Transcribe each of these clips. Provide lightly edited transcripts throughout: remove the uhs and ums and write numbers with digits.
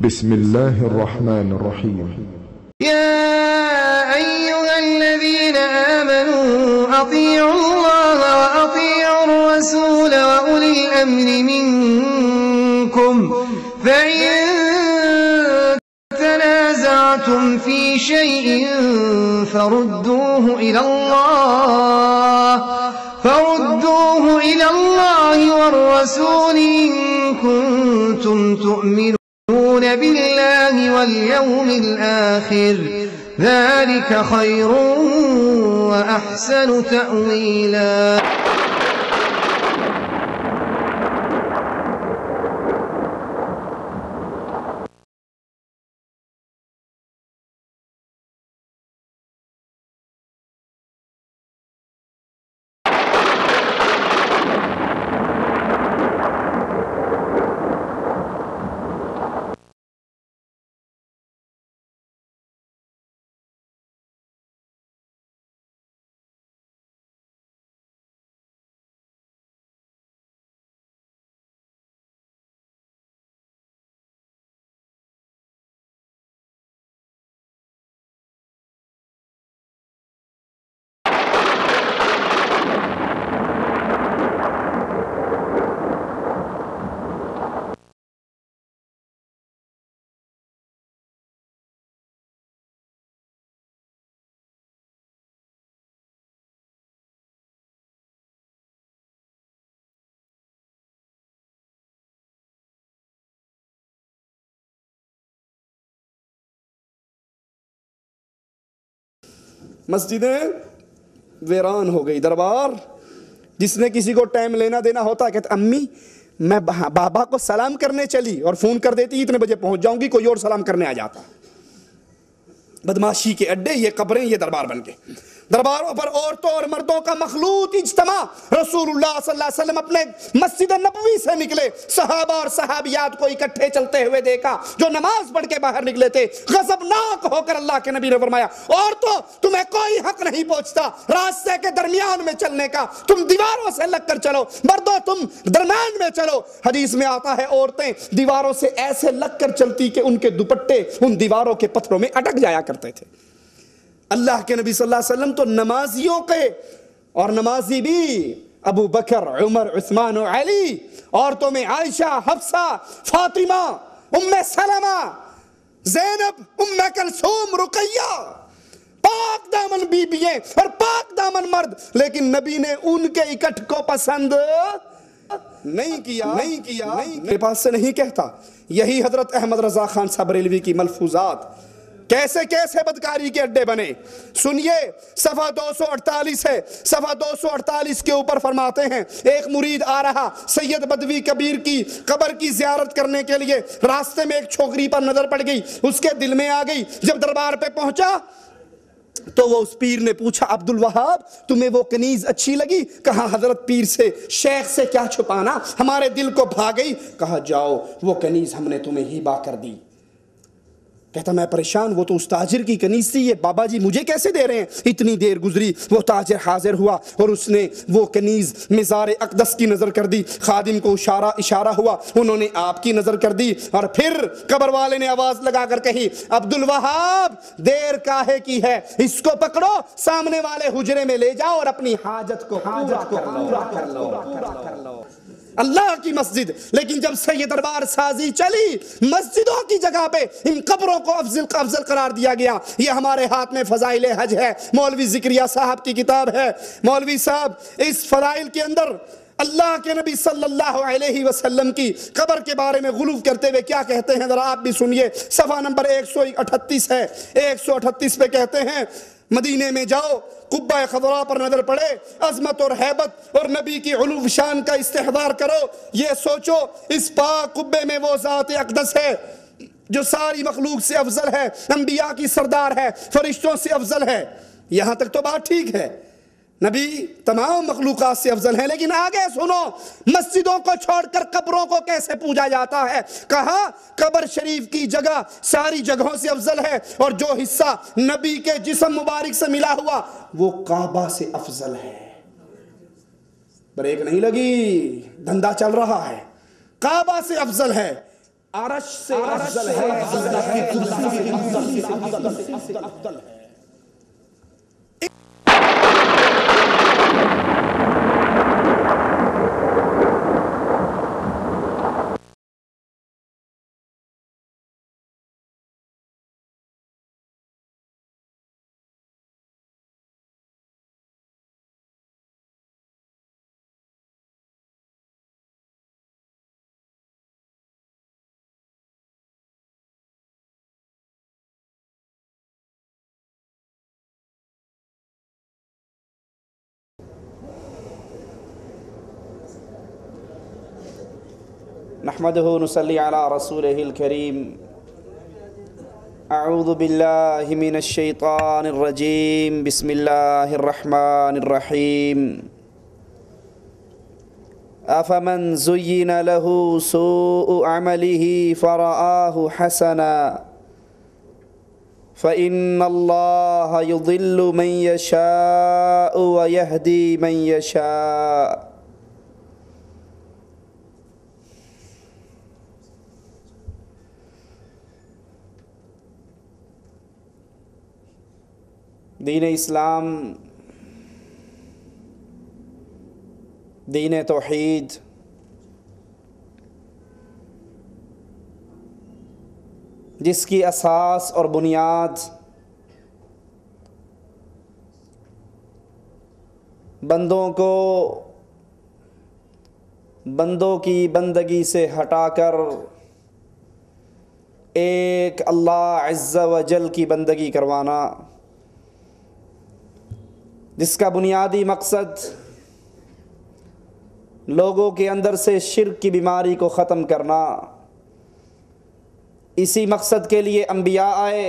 بسم الله الرحمن الرحيم. يا أيها الذين آمنوا أطيعوا الله وأطيعوا الرسول وأولي الأمر منكم فإن تنازعتم في شيء فردوه إلى الله والرسول إن كنتم تؤمنون بالله واليوم الآخر ذلك خير وأحسن تأويلا. مسجدیں ویران ہو گئی. دربار جس نے کسی کو ٹائم لینا دینا ہوتا ہے کہتا امی میں بابا کو سلام کرنے چلی اور فون کر دیتی اتنے بجے پہنچ جاؤں گی, کوئی اور سلام کرنے آ جاتا. بدماشی کے اڈے یہ قبریں, یہ دربار بن کے. درباروں پر عورتوں اور مردوں کا مخلوط اجتماع. رسول اللہ صلی اللہ علیہ وسلم اپنے مسجد نبوی سے نکلے, صحابہ اور صحابیات کو اکٹھے چلتے ہوئے دیکھا جو نماز پڑھ کے باہر نکلے تھے. غضبناک ہو کر اللہ کے نبی نے فرمایا عورتوں تمہیں کوئی حق نہیں پہنچتا راستے کے درمیان میں چلنے کا, تم دیواروں سے لگ کر چلو. مردوں تم درمیان میں چلو. حدیث میں آتا ہے عورتیں دیواروں سے ایسے لگ کر چلتی کہ ان کے دوپٹے ان دیواروں کے پتھروں میں اٹک جایا کرتے تھے. اللہ کے نبی صلی اللہ علیہ وسلم تو نمازیوں کے, اور نمازی بھی ابو بکر, عمر, عثمان و علی, عورتوں میں عائشہ, حفصہ, فاطمہ, ام سلمہ, زینب, ام کلثوم, رقیہ, پاک دامن بیبییں اور پاک دامن مرد. لیکن نبی نے ان کے اکٹھ کو پسند نہیں کیا. میرے پاس سے نہیں کہتا. یہی حضرت احمد رضا خان صاحب بریلوی کی ملفوظات کیسے کیسے بدکاری کے اڈے بنے. سنیے صفحہ 248 ہے. صفحہ 248 کے اوپر فرماتے ہیں ایک مرید آ رہا سید بدوی کبیر کی قبر کی زیارت کرنے کے لیے. راستے میں ایک چھوکری پر نظر پڑ گئی, اس کے دل میں آ گئی. جب دربار پہ پہنچا تو وہ اس پیر نے پوچھا عبد الوہاب تمہیں وہ کنیز اچھی لگی؟ کہا حضرت پیر سے شیخ سے کیا چھپانا, ہمارے دل کو بھا گئی. کہا جاؤ وہ کنیز ہم نے تمہیں ہبہ کر دی. کہتا میں پریشان, وہ تو اس تاجر کی کنیز تھی, یہ بابا جی مجھے کیسے دے رہے ہیں؟ اتنی دیر گزری, وہ تاجر حاضر ہوا اور اس نے وہ کنیز مزار اقدس کی نظر کر دی. خادم کو اشارہ ہوا, انہوں نے آپ کی نظر کر دی. اور پھر قبر والے نے آواز لگا کر کہی عبد الوہاب دیر کاہے کی ہے, اس کو پکڑو سامنے والے حجرے میں لے جاؤ اور اپنی حاجت کو پورا کر لو. اللہ کی مسجد. لیکن جب سے یہ دربار سازی چلی مسجدوں کی جگہ پہ ان قبروں کو افضل قرار دیا گیا. یہ ہمارے ہاتھ میں فضائل حج ہے, مولوی ذکریہ صاحب کی کتاب ہے. مولوی صاحب اس فضائل کے اندر اللہ کے نبی صلی اللہ علیہ وسلم کی قبر کے بارے میں غلو کرتے ہوئے کیا کہتے ہیں ذرا آپ بھی سنیے. صفحہ نمبر 138 ہے. 138 پہ کہتے ہیں مدینے میں جاؤ, قبہ خضراء پر نظر پڑے, عظمت اور ہیبت اور نبی کی علو شان کا استحضار کرو. یہ سوچو اس پاک قبے میں وہ ذات اقدس ہے جو ساری مخلوق سے افضل ہے, انبیاء کی سردار ہے, فرشتوں سے افضل ہے. یہاں تک تو بات ٹھیک ہے, نبی تمام مخلوقات سے افضل ہیں. لیکن آگے سنو مسجدوں کو چھوڑ کر قبروں کو کیسے پوجا جاتا ہے. کہا قبر شریف کی جگہ ساری جگہوں سے افضل ہے اور جو حصہ نبی کے جسم مبارک سے ملا ہوا وہ کعبہ سے افضل ہے. بریک نہیں لگی, دھندا چل رہا ہے. کعبہ سے افضل ہے. عرش سے افضل ہے، اللہ کی کرسی سے افضل ہے۔ نحمده نصلي على رسوله الكريم اعوذ باللہ من الشیطان الرجیم بسم اللہ الرحمن الرحیم افمن زین له سوء عمله فرآه حسنا فإن اللہ يضل من يشاء ويهدي من يشاء۔ دین اسلام، دین توحید، جس کی اساس اور بنیاد بندوں کو بندوں کی بندگی سے ہٹا کر ایک اللہ عز و جل کی بندگی کروانا، جس کا بنیادی مقصد لوگوں کے اندر سے شرک کی بیماری کو ختم کرنا، اسی مقصد کے لیے انبیاء آئے،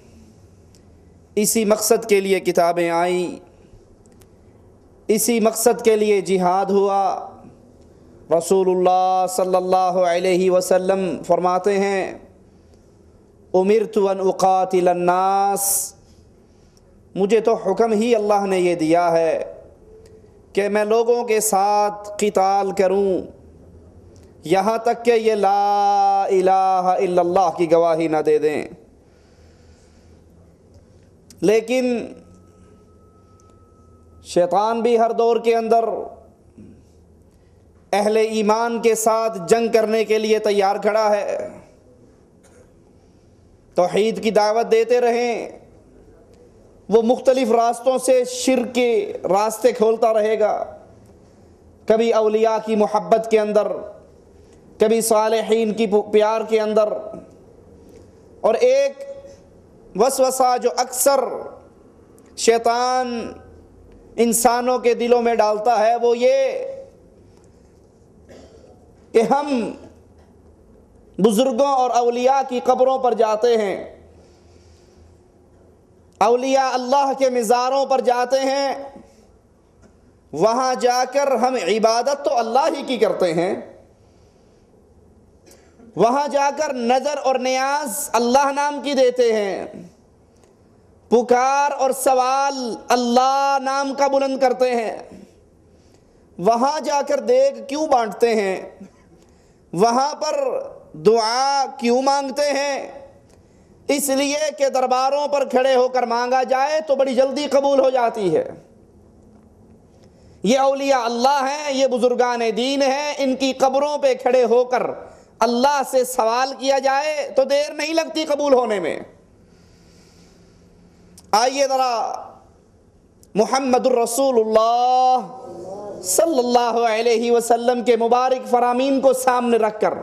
اسی مقصد کے لیے کتابیں آئیں، اسی مقصد کے لیے جہاد ہوا۔ رسول اللہ صلی اللہ علیہ وسلم فرماتے ہیں امرت ان اقاتل الناس، مجھے تو حکم ہی اللہ نے یہ دیا ہے کہ میں لوگوں کے ساتھ قتال کروں یہاں تک کہ یہ لا الہ الا اللہ کی گواہی نہ دے دیں۔ لیکن شیطان بھی ہر دور کے اندر اہل ایمان کے ساتھ جنگ کرنے کے لیے تیار کھڑا ہے، توحید کی دعوت دیتے رہیں، وہ مختلف راستوں سے شرک کے راستے کھولتا رہے گا، کبھی اولیاء کی محبت کے اندر، کبھی صالحین کی پیار کے اندر۔ اور ایک وسوسہ جو اکثر شیطان انسانوں کے دلوں میں ڈالتا ہے وہ یہ کہ ہم بزرگوں اور اولیاء کی قبروں پر جاتے ہیں، اولیاء اللہ کے مزاروں پر جاتے ہیں، وہاں جا کر ہم عبادت تو اللہ ہی کی کرتے ہیں، وہاں جا کر نظر اور نیاز اللہ نام کی دیتے ہیں، پکار اور سوال اللہ نام کا بلند کرتے ہیں، وہاں جا کر دیگ کیوں بانٹتے ہیں، وہاں پر دعا کیوں مانگتے ہیں؟ اس لیے کہ درباروں پر کھڑے ہو کر مانگا جائے تو بڑی جلدی قبول ہو جاتی ہے۔ یہ اولیاء اللہ ہیں، یہ بزرگان دین ہیں، ان کی قبروں پہ کھڑے ہو کر اللہ سے سوال کیا جائے تو دیر نہیں لگتی قبول ہونے میں۔ آئیے ذرا محمد الرسول اللہ صلی اللہ علیہ وسلم کے مبارک فرامین کو سامنے رکھ کر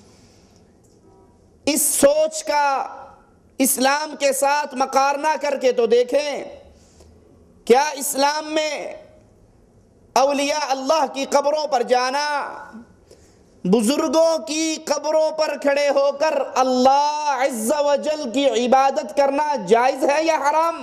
اس سوچ کا اسلام کے ساتھ مقارنہ کر کے تو دیکھیں، کیا اسلام میں اولیاء اللہ کی قبروں پر جانا، بزرگوں کی قبروں پر کھڑے ہو کر اللہ عز و جل کی عبادت کرنا جائز ہے یا حرام؟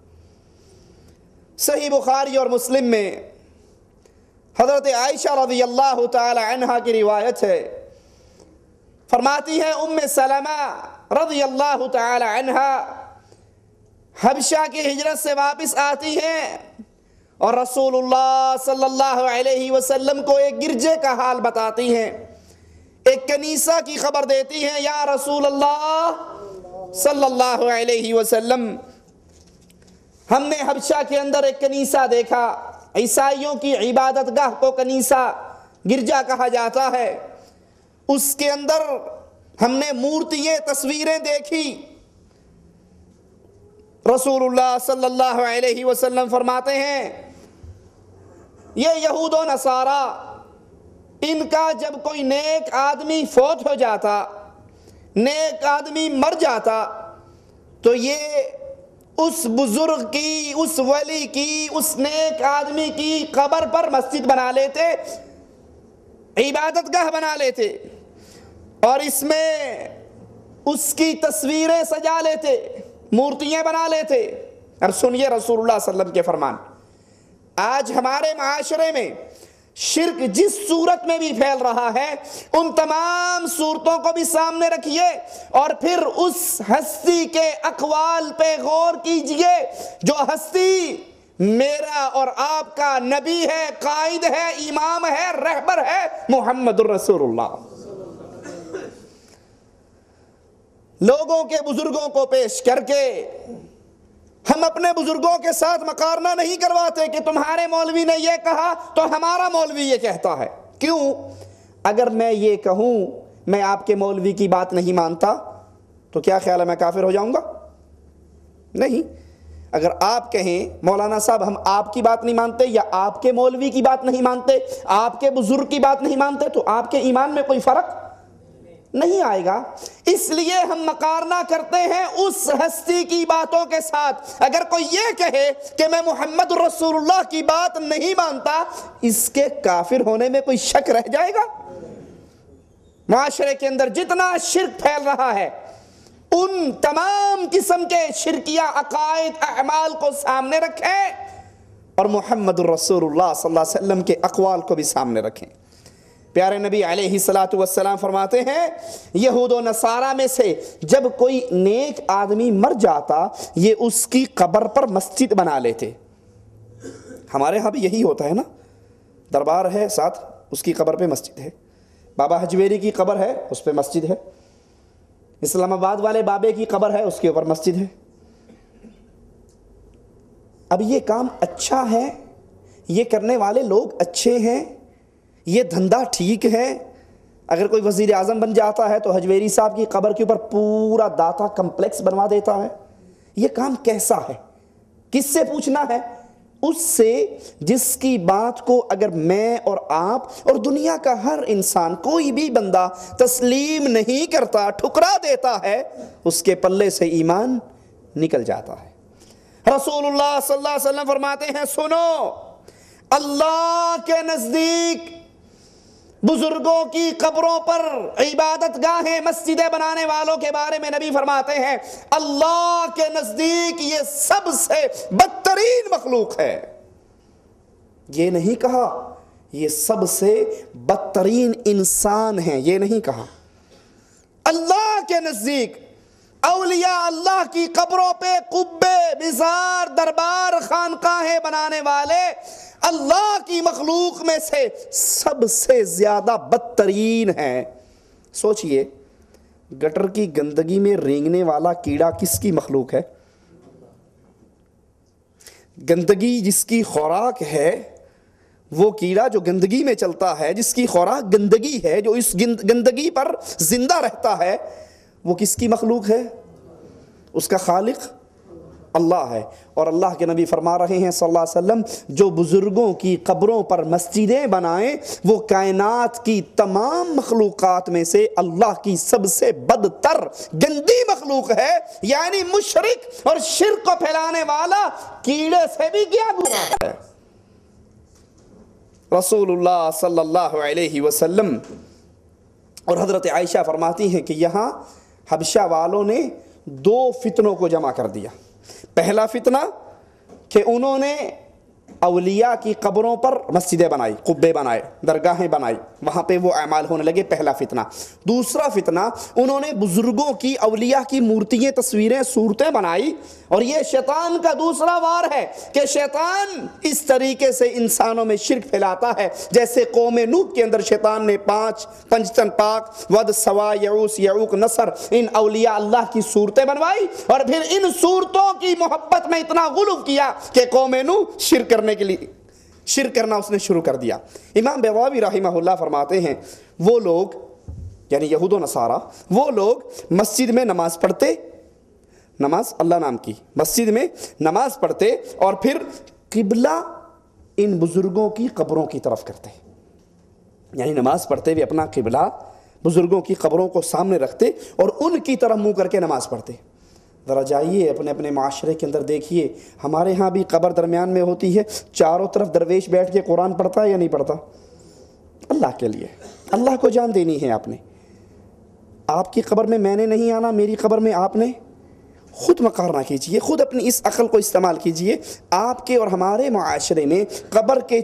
صحیح بخاری اور مسلم میں حضرت عائشہ رضی اللہ تعالی عنہا کی روایت ہے، فرماتی ہیں ام سلمہ رضی اللہ تعالی عنہا حبشہ کی ہجرت سے واپس آتی ہیں اور رسول اللہ صلی اللہ علیہ وسلم کو ایک گرجے کا حال بتاتی ہیں۔ ایک کنیسہ کی خبر دیتی ہیں، یا رسول اللہ صلی اللہ علیہ وسلم، ہم نے حبشہ کے اندر ایک کنیسہ دیکھا، عیسائیوں کی عبادت گاہ کو کنیسہ گرجا کہا جاتا ہے، اس کے اندر ہم نے مورتیاں تصویریں دیکھی۔ رسول اللہ صلی اللہ علیہ وسلم فرماتے ہیں یہ یہود و نصارہ، ان کا جب کوئی نیک آدمی فوت ہو جاتا، نیک آدمی مر جاتا، تو یہ اس بزرگ کی، اس ولی کی، اس نیک آدمی کی قبر پر مسجد بنا لیتے، عبادت گاہ بنا لیتے، اور اس میں اس کی تصویریں سجا لیتے، مورتیاں بنا لیتے۔ اور سنیے رسول اللہ صلی اللہ علیہ وسلم کے فرمان، آج ہمارے معاشرے میں شرک جس صورت میں بھی پھیل رہا ہے، ان تمام صورتوں کو بھی سامنے رکھیے اور پھر اس ہستی کے اقوال پہ غور کیجئے جو ہستی میرا اور آپ کا نبی ہے، قائد ہے، امام ہے، رہبر ہے، محمد الرسول اللہ۔ لوگوں کے بزرگوں کو پیش کر کے ہم اپنے بزرگوں کے ساتھ مقارنہ نہیں کرواتے کہ تمہارے مولوی نے یہ کہا تو ہمارا مولوی یہ کہتا ہے۔ کیوں؟ اگر میں یہ کہوں میں آپ کے مولوی کی بات نہیں مانتا تو کیا خیال ہے میں کافر ہو جاؤں گا؟ نہیں۔ اگر آپ کہیں مولانا صاحب ہم آپ کی بات نہیں مانتے، یا آپ کے مولوی کی بات نہیں مانتے، آپ کے بزرگ کی بات نہیں مانتے، تو آپ کے ایمان میں کوئی فرق نہیں آئے گا۔ اس لیے ہم مقارنہ کرتے ہیں اس ہستی کی باتوں کے ساتھ۔ اگر کوئی یہ کہے کہ میں محمد رسول اللہ کی بات نہیں مانتا، اس کے کافر ہونے میں کوئی شک رہ جائے گا؟ معاشرے کے اندر جتنا شرک پھیل رہا ہے، ان تمام قسم کے شرکیہ عقائد اعمال کو سامنے رکھیں اور محمد رسول اللہ صلی اللہ علیہ وسلم کے اقوال کو بھی سامنے رکھیں۔ پیارے نبی علیہ السلام فرماتے ہیں یہود و نصارہ میں سے جب کوئی نیک آدمی مر جاتا، یہ اس کی قبر پر مسجد بنا لیتے۔ ہمارے ہاں بھی یہی ہوتا ہے نا، دربار ہے ساتھ اس کی قبر پہ مسجد ہے، بابا حجویری کی قبر ہے اس پہ مسجد ہے، اسلام آباد والے بابے کی قبر ہے اس کے اوپر مسجد ہے۔ اب یہ کام اچھا ہے، یہ کرنے والے لوگ اچھے ہیں، یہ دھندا ٹھیک ہے۔ اگر کوئی وزیر اعظم بن جاتا ہے تو حجویری صاحب کی قبر کے اوپر پورا داتا کمپلیکس بنوا دیتا ہے۔ یہ کام کیسا ہے؟ کس سے پوچھنا ہے؟ اس سے جس کی بات کو اگر میں اور آپ اور دنیا کا ہر انسان، کوئی بھی بندہ تسلیم نہیں کرتا، ٹھکرا دیتا ہے، اس کے پلے سے ایمان نکل جاتا ہے۔ رسول اللہ صلی اللہ علیہ وسلم فرماتے ہیں سنو، اللہ کے نزدیک بزرگوں کی قبروں پر عبادت گاہیں، مسجدیں بنانے والوں کے بارے میں نبی فرماتے ہیں اللہ کے نزدیک یہ سب سے بدترین مخلوق ہے۔ یہ نہیں کہا یہ سب سے بدترین انسان ہیں، یہ نہیں کہا۔ اللہ کے نزدیک اولیاء اللہ کی قبروں پہ قبے، مزار، دربار، خانقاہیں بنانے والے اللہ کی مخلوق میں سے سب سے زیادہ بدترین ہیں۔ سوچئے گٹر کی گندگی میں رینگنے والا کیڑا کس کی مخلوق ہے؟ گندگی جس کی خوراک ہے، وہ کیڑا جو گندگی میں چلتا ہے، جس کی خوراک گندگی ہے، جو اس گندگی پر زندہ رہتا ہے، وہ کس کی مخلوق ہے؟ اس کا خالق اللہ ہے۔ اور اللہ کے نبی فرما رہے ہیں صلی اللہ علیہ وسلم جو بزرگوں کی قبروں پر مسجدیں بنائیں وہ کائنات کی تمام مخلوقات میں سے اللہ کی سب سے بدتر گندی مخلوق ہے، یعنی مشرک اور شرک کو پھیلانے والا کیڑے سے بھی کیا برا ہے۔ رسول اللہ صلی اللہ علیہ وسلم اور حضرت عائشہ فرماتی ہیں کہ یہاں حبشہ والوں نے دو فتنوں کو جمع کر دیا۔ پہلا فتنہ کہ انہوں نے اولیاء کی قبروں پر مسجدیں بنائی، قبے بنائے، درگاہیں بنائی، وہاں پہ وہ اعمال ہونے لگے، پہلا فتنہ۔ دوسرا فتنہ، انہوں نے بزرگوں کی، اولیاء کی مورتیاں، تصویریں، صورتیں بنائی، اور یہ شیطان کا دوسرا وار ہے کہ شیطان اس طریقے سے انسانوں میں شرک پھیلاتا ہے، جیسے قوم نوح کے اندر شیطان نے پنجتن پاک، ود، سوا، یعوس، یعوق، نصر، ان اولیاء اللہ کی صورتیں بنوائی، اور پھر ان صورتوں کی محبت میں اتنا غلو کیا کہ قوم نوح شرک کرنا اس نے شروع کر دیا۔ امام بیضاوی رحمہ اللہ فرماتے ہیں وہ لوگ، یعنی یہود و نصارہ، وہ لوگ مسجد میں نماز پڑھتے، نماز اللہ نام کی، مسجد میں نماز پڑھتے اور پھر قبلہ ان بزرگوں کی قبروں کی طرف کرتے، یعنی نماز پڑھتے ہوئے اپنا قبلہ بزرگوں کی قبروں کو سامنے رکھتے اور ان کی طرف منہ کر کے نماز پڑھتے۔ ذرا جائیے اپنے اپنے معاشرے کے اندر دیکھیے، ہمارے ہاں بھی قبر درمیان میں ہوتی ہے، چاروں طرف درویش بیٹھ کے قرآن پڑھتا ہے یا نہیں پڑھتا؟ اللہ کے لیے، اللہ کو جان دینی ہے آپ نے۔ آپ کی قبر میں نے نہیں آنا، میری قبر میں آپ نے خود مقارنہ کیجئے، خود اپنی اس عقل کو استعمال کیجئے۔ آپ کے اور ہمارے معاشرے میں قبر کے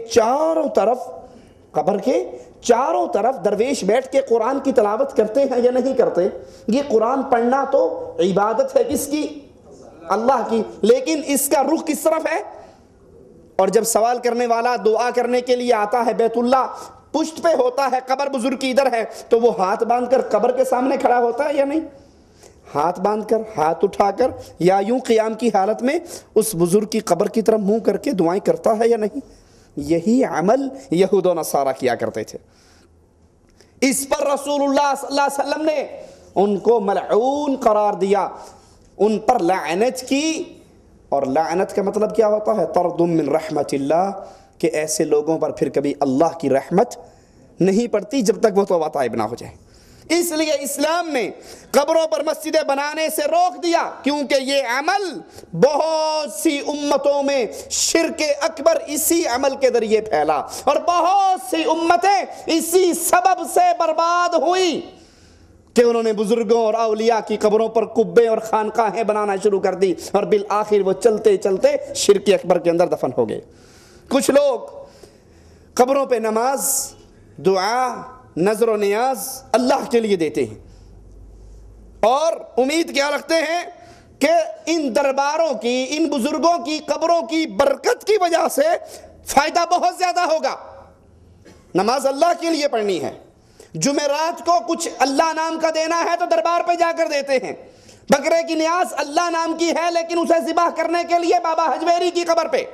چاروں طرف درویش بیٹھ کے قرآن کی تلاوت کرتے ہیں یا نہیں کرتے؟ یہ قرآن پڑھنا تو عبادت ہے کس کی؟ اللہ کی، لیکن اس کا رخ کس طرف ہے؟ اور جب سوال کرنے والا دعا کرنے کے لیے آتا ہے، بیت اللہ پشت پہ ہوتا ہے، قبر بزرگ کی ادھر ہے، تو وہ ہاتھ باندھ کر قبر کے سامنے کھڑا ہوتا ہے یا نہیں؟ ہاتھ باندھ کر، ہاتھ اٹھا کر، یا یوں قیام کی حالت میں اس بزرگ کی قبر کی طرف منہ کر کے دعائیں کرتا ہے یا نہیں؟ یہی عمل یہود و نصارہ کیا کرتے تھے۔ اس پر رسول اللہ صلی اللہ علیہ وسلم نے ان کو ملعون قرار دیا، ان پر لعنت کی، اور لعنت کا مطلب کیا ہوتا ہے؟ طرد من رحمت اللہ، کہ ایسے لوگوں پر پھر کبھی اللہ کی رحمت نہیں پڑتی جب تک وہ توبہ طائب نہ ہو جائے۔ اس لیے اسلام نے قبروں پر مسجدیں بنانے سے روک دیا، کیونکہ یہ عمل بہت سی امتوں میں شرک اکبر اسی عمل کے ذریعے پھیلا، اور بہت سی امتیں اسی سبب سے برباد ہوئی کہ انہوں نے بزرگوں اور اولیاء کی قبروں پر قبے اور خانقاہیں بنانا شروع کر دی، اور بالآخر وہ چلتے چلتے شرک اکبر کے اندر دفن ہو گئے۔ کچھ لوگ قبروں پہ نماز، دعا، نظر و نیاز اللہ کے لیے دیتے ہیں، اور امید کیا رکھتے ہیں کہ ان درباروں کی، ان بزرگوں کی قبروں کی برکت کی وجہ سے فائدہ بہت زیادہ ہوگا۔ نماز اللہ کے لیے پڑھنی ہے، جمعرات کو کچھ اللہ نام کا دینا ہے تو دربار پہ جا کر دیتے ہیں، بکرے کی نیاز اللہ نام کی ہے لیکن اسے ذبح کرنے کے لیے بابا حجویری کی قبر پہ،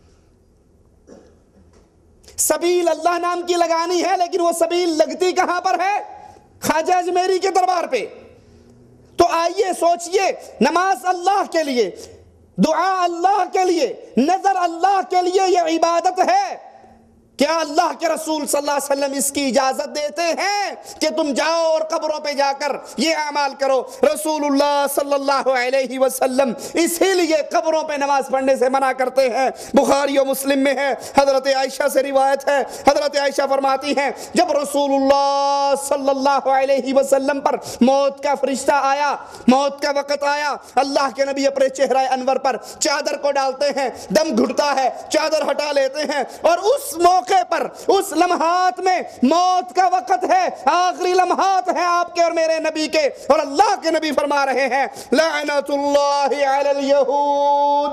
سبیل اللہ نام کی لگانی ہے لیکن وہ سبیل لگتی کہاں پر ہے؟ خواجہ اجمیری کے دربار پہ۔ تو آئیے سوچئے، نماز اللہ کے لیے، دعا اللہ کے لیے، نظر اللہ کے لیے، یہ عبادت ہے۔ کیا اللہ کے رسول صلی اللہ علیہ وسلم اس کی اجازت دیتے ہیں کہ تم جاؤ اور قبروں پہ جا کر یہ اعمال کرو؟ رسول اللہ صلی اللہ علیہ وسلم اسی لیے قبروں پہ نماز پڑھنے سے منع کرتے ہیں۔ بخاری و مسلم میں ہے، حضرت عائشہ سے روایت ہے، حضرت عائشہ فرماتی ہیں جب رسول اللہ صلی اللہ علیہ وسلم پر موت کا فرشتہ آیا، موت کا وقت آیا، اللہ کے نبی اپنے چہرہ انور پر چادر کو ڈالتے ہیں، دم گھٹتا ہے، چادر ہٹا لیتے ہیں، اور اس موقع پر، اس لمحات میں موت کا وقت ہے، آخری لمحات ہیں آپ کے اور میرے نبی کے، اور اللہ کے نبی فرما رہے ہیں لعنت اللہ علی الیہود،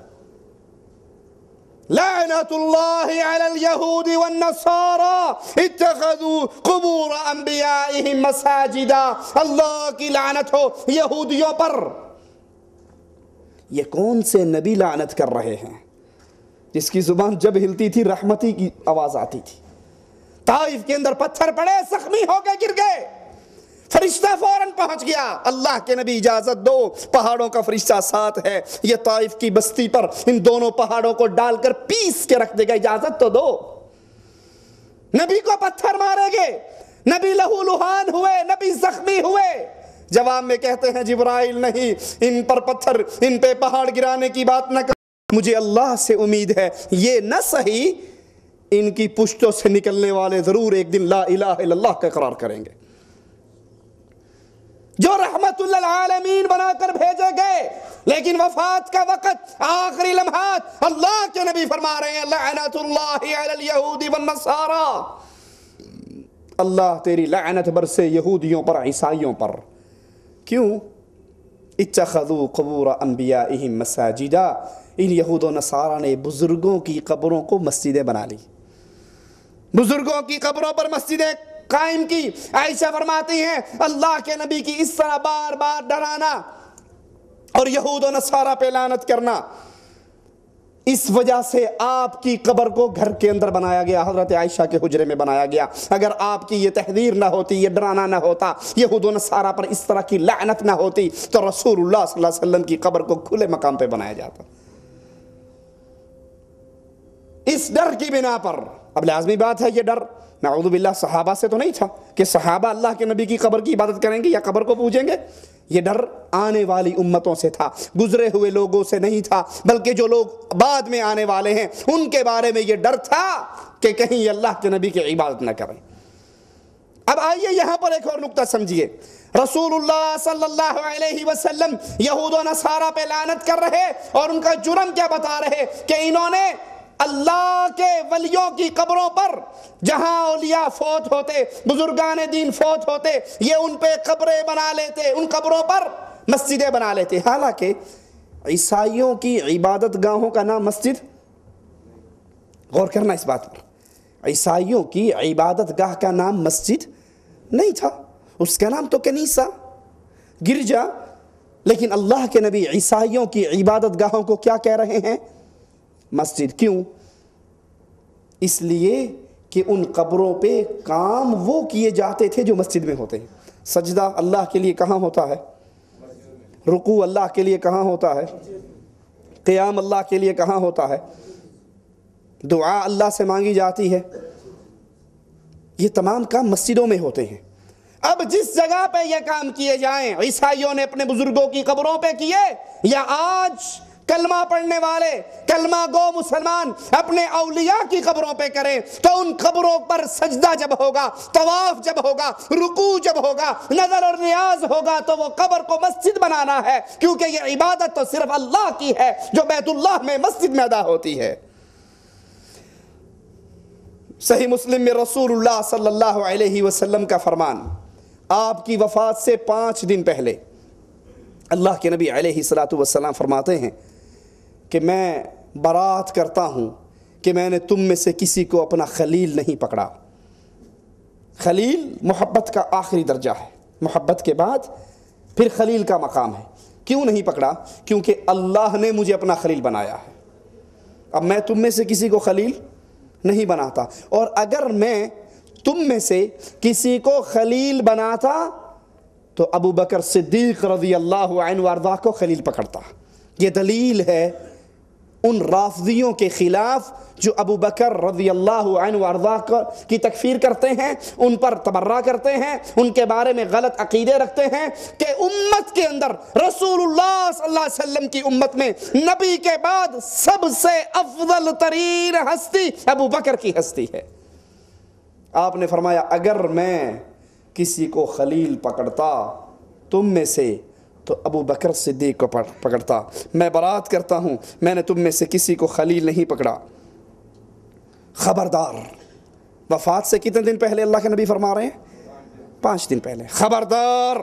لعنت اللہ علی الیہود والنصارى اتخذوا قبور انبیائهم مساجدا، اللہ کی لعنت ہو یہودیوں پر۔ یہ کون سے نبی لعنت کر رہے ہیں جس کی زبان جب ہلتی تھی رحمتی کی آواز آتی تھی؟ طائف کے اندر پتھر پڑے، زخمی ہو کے گر گئے، فرشتہ فوراً پہنچ گیا، اللہ کے نبی اجازت دو، پہاڑوں کا فرشتہ ساتھ ہے، یہ طائف کی بستی پر ان دونوں پہاڑوں کو ڈال کر پیس کے رکھ دے گا، اجازت تو دو۔ نبی کو پتھر مارے گئے، نبی لہو لہان ہوئے، نبی زخمی ہوئے، جواب میں کہتے ہیں جبرائیل نہیں، ان پر پتھر، ان پہ پہاڑ گرانے کی بات نہ کر، مجھے اللہ سے امید ہے یہ نہ صحیح ان کی پشتوں سے نکلنے والے ضرور ایک دن لا الہ الا اللہ کا اقرار کریں گے۔ جو رحمت للعالمین بنا کر بھیجے گئے لیکن وفات کا وقت، آخری لمحات، اللہ کے نبی فرما رہے ہیں لعنت اللہ علی الیہود والنصارى، اللہ تیری لعنت برسے یہودیوں پر، عیسائیوں پر۔ کیوں؟ اتخذوا قبور انبیائہم مساجدا، ان یہود و نصارہ نے بزرگوں کی قبروں کو مسجدیں بنا لی، بزرگوں کی قبروں پر مسجدیں قائم کی۔ عائشہ فرماتی ہیں اللہ کے نبی کی اس طرح بار بار ڈرانا اور یہود و نصارہ پہ لعنت کرنا، اس وجہ سے آپ کی قبر کو گھر کے اندر بنایا گیا، حضرت عائشہ کے حجرے میں بنایا گیا۔ اگر آپ کی یہ تحذیر نہ ہوتی، یہ ڈرانا نہ ہوتا، یہود و نصارہ پر اس طرح کی لعنت نہ ہوتی، تو رسول اللہ صلی اللہ علیہ وسلم کی قبر کو کھلے مقام پہ بنایا جاتا۔ اس ڈر کی بنا پر، اب لازمی بات ہے یہ ڈر نعوذ باللہ صحابہ سے تو نہیں تھا کہ صحابہ اللہ کے نبی کی قبر کی عبادت کریں گے یا قبر کو پوجیں گے، یہ ڈر آنے والی امتوں سے تھا، گزرے ہوئے لوگوں سے نہیں تھا، بلکہ جو لوگ بعد میں آنے والے ہیں ان کے بارے میں یہ ڈر تھا کہ کہیں یہ اللہ کے نبی کی عبادت نہ کریں۔ اب آئیے یہاں پر ایک اور نقطہ سمجھیے، رسول اللہ صلی اللہ علیہ وسلم یہود و نصارہ پہ لعنت کر رہے اور ان کا جرم کیا بتا رہے کہ انہوں نے اللہ کے ولیوں کی قبروں پر، جہاں اولیاء فوت ہوتے، بزرگان دین فوت ہوتے، یہ ان پہ قبریں بنا لیتے، ان قبروں پر مسجدیں بنا لیتے۔ حالانکہ عیسائیوں کی عبادت گاہوں کا نام مسجد، غور کرنا اس بات پر، عیسائیوں کی عبادت گاہ کا نام مسجد نہیں تھا، اس کا نام تو کنیسہ، گرجا۔ لیکن اللہ کے نبی عیسائیوں کی عبادت گاہوں کو کیا کہہ رہے ہیں؟ مسجد۔ کیوں؟ اس لیے کہ ان قبروں پہ کام وہ کیے جاتے تھے جو مسجد میں ہوتے ہیں۔ سجدہ اللہ کے لیے کہاں ہوتا ہے؟ رکوع اللہ کے لیے کہاں ہوتا ہے؟ قیام اللہ کے لیے کہاں ہوتا ہے؟ دعا اللہ سے مانگی جاتی ہے، یہ تمام کام مسجدوں میں ہوتے ہیں۔ اب جس جگہ پہ یہ کام کیے جائیں، عیسائیوں نے اپنے بزرگوں کی قبروں پہ کیے، یا آج کلمہ پڑھنے والے، کلمہ گو مسلمان اپنے اولیاء کی قبروں پہ کریں، تو ان قبروں پر سجدہ جب ہوگا، طواف جب ہوگا، رکوع جب ہوگا، نظر اور نیاز ہوگا، تو وہ قبر کو مسجد بنانا ہے، کیونکہ یہ عبادت تو صرف اللہ کی ہے جو بیت اللہ میں مسجد میں ادا ہوتی ہے۔ صحیح مسلم میں رسول اللہ صلی اللہ علیہ وسلم کا فرمان، آپ کی وفات سے 5 دن پہلے اللہ کے نبی علیہ السلام فرماتے ہیں کہ میں برات کرتا ہوں کہ میں نے تم میں سے کسی کو اپنا خلیل نہیں پکڑا۔ خلیل محبت کا آخری درجہ ہے، محبت کے بعد پھر خلیل کا مقام ہے۔ کیوں نہیں پکڑا؟ کیونکہ اللہ نے مجھے اپنا خلیل بنایا ہے۔ اب میں تم میں سے کسی کو خلیل نہیں بناتا، اور اگر میں تم میں سے کسی کو خلیل بناتا تو ابو بکر صدیق رضی اللہ عنہ وارضہ کو خلیل پکڑتا۔ یہ دلیل ہے ان رافضیوں کے خلاف جو ابو بکر رضی اللہ عنہ وارضہ کی تکفیر کرتے ہیں، ان پر تبرہ کرتے ہیں، ان کے بارے میں غلط عقیدے رکھتے ہیں کہ امت کے اندر رسول اللہ صلی اللہ علیہ وسلم کی امت میں نبی کے بعد سب سے افضل ترین ہستی ابو بکر کی ہستی ہے۔ آپ نے فرمایا اگر میں کسی کو خلیل پکڑتا تم میں سے تو ابو بکر صدیق کو پکڑتا۔ میں برات کرتا ہوں میں نے تم میں سے کسی کو خلیل نہیں پکڑا۔ خبردار، وفات سے کتنے دن پہلے اللہ کے نبی فرما رہے ہیں؟ 5 دن پہلے۔ خبردار،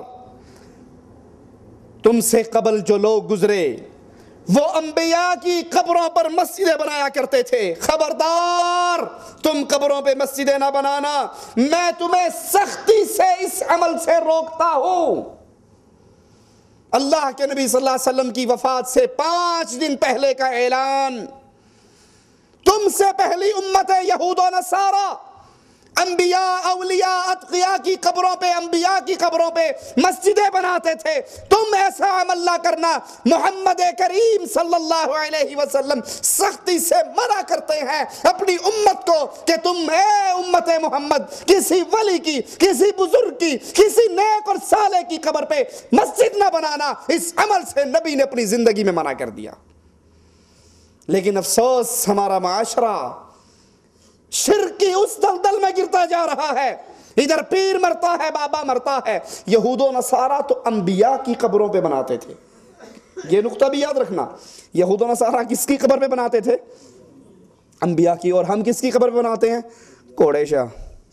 تم سے قبل جو لوگ گزرے وہ انبیاء کی قبروں پر مسجدیں بنایا کرتے تھے، خبردار تم قبروں پہ مسجدیں نہ بنانا، میں تمہیں سختی سے اس عمل سے روکتا ہوں۔ اللہ کے نبی صلی اللہ علیہ وسلم کی وفات سے 5 دن پہلے کا اعلان۔ تم سے پہلی امت یہود و نصارہ انبیاء، اولیاء، اتقیاء کی قبروں پہ، انبیاء کی قبروں پہ مسجدیں بناتے تھے، تم ایسا عمل نہ کرنا۔ محمد کریم صلی اللہ علیہ وسلم سختی سے منع کرتے ہیں اپنی امت کو کہ تم اے امت محمد کسی ولی کی، کسی بزرگ کی، کسی نیک اور صالح کی قبر پہ مسجد نہ بنانا۔ اس عمل سے نبی نے اپنی زندگی میں منع کر دیا۔ لیکن افسوس، ہمارا معاشرہ شرک کی اس دلدل میں گرتا جا رہا ہے، ادھر پیر مرتا ہے، بابا مرتا ہے۔ یہود و نصارہ تو انبیاء کی قبروں پہ بناتے تھے، یہ نقطہ بھی یاد رکھنا، یہود و نصارہ کس کی قبر پہ بناتے تھے؟ انبیاء کی. اور ہم کس کی قبر پہ بناتے ہیں؟ کوڑے شاہ،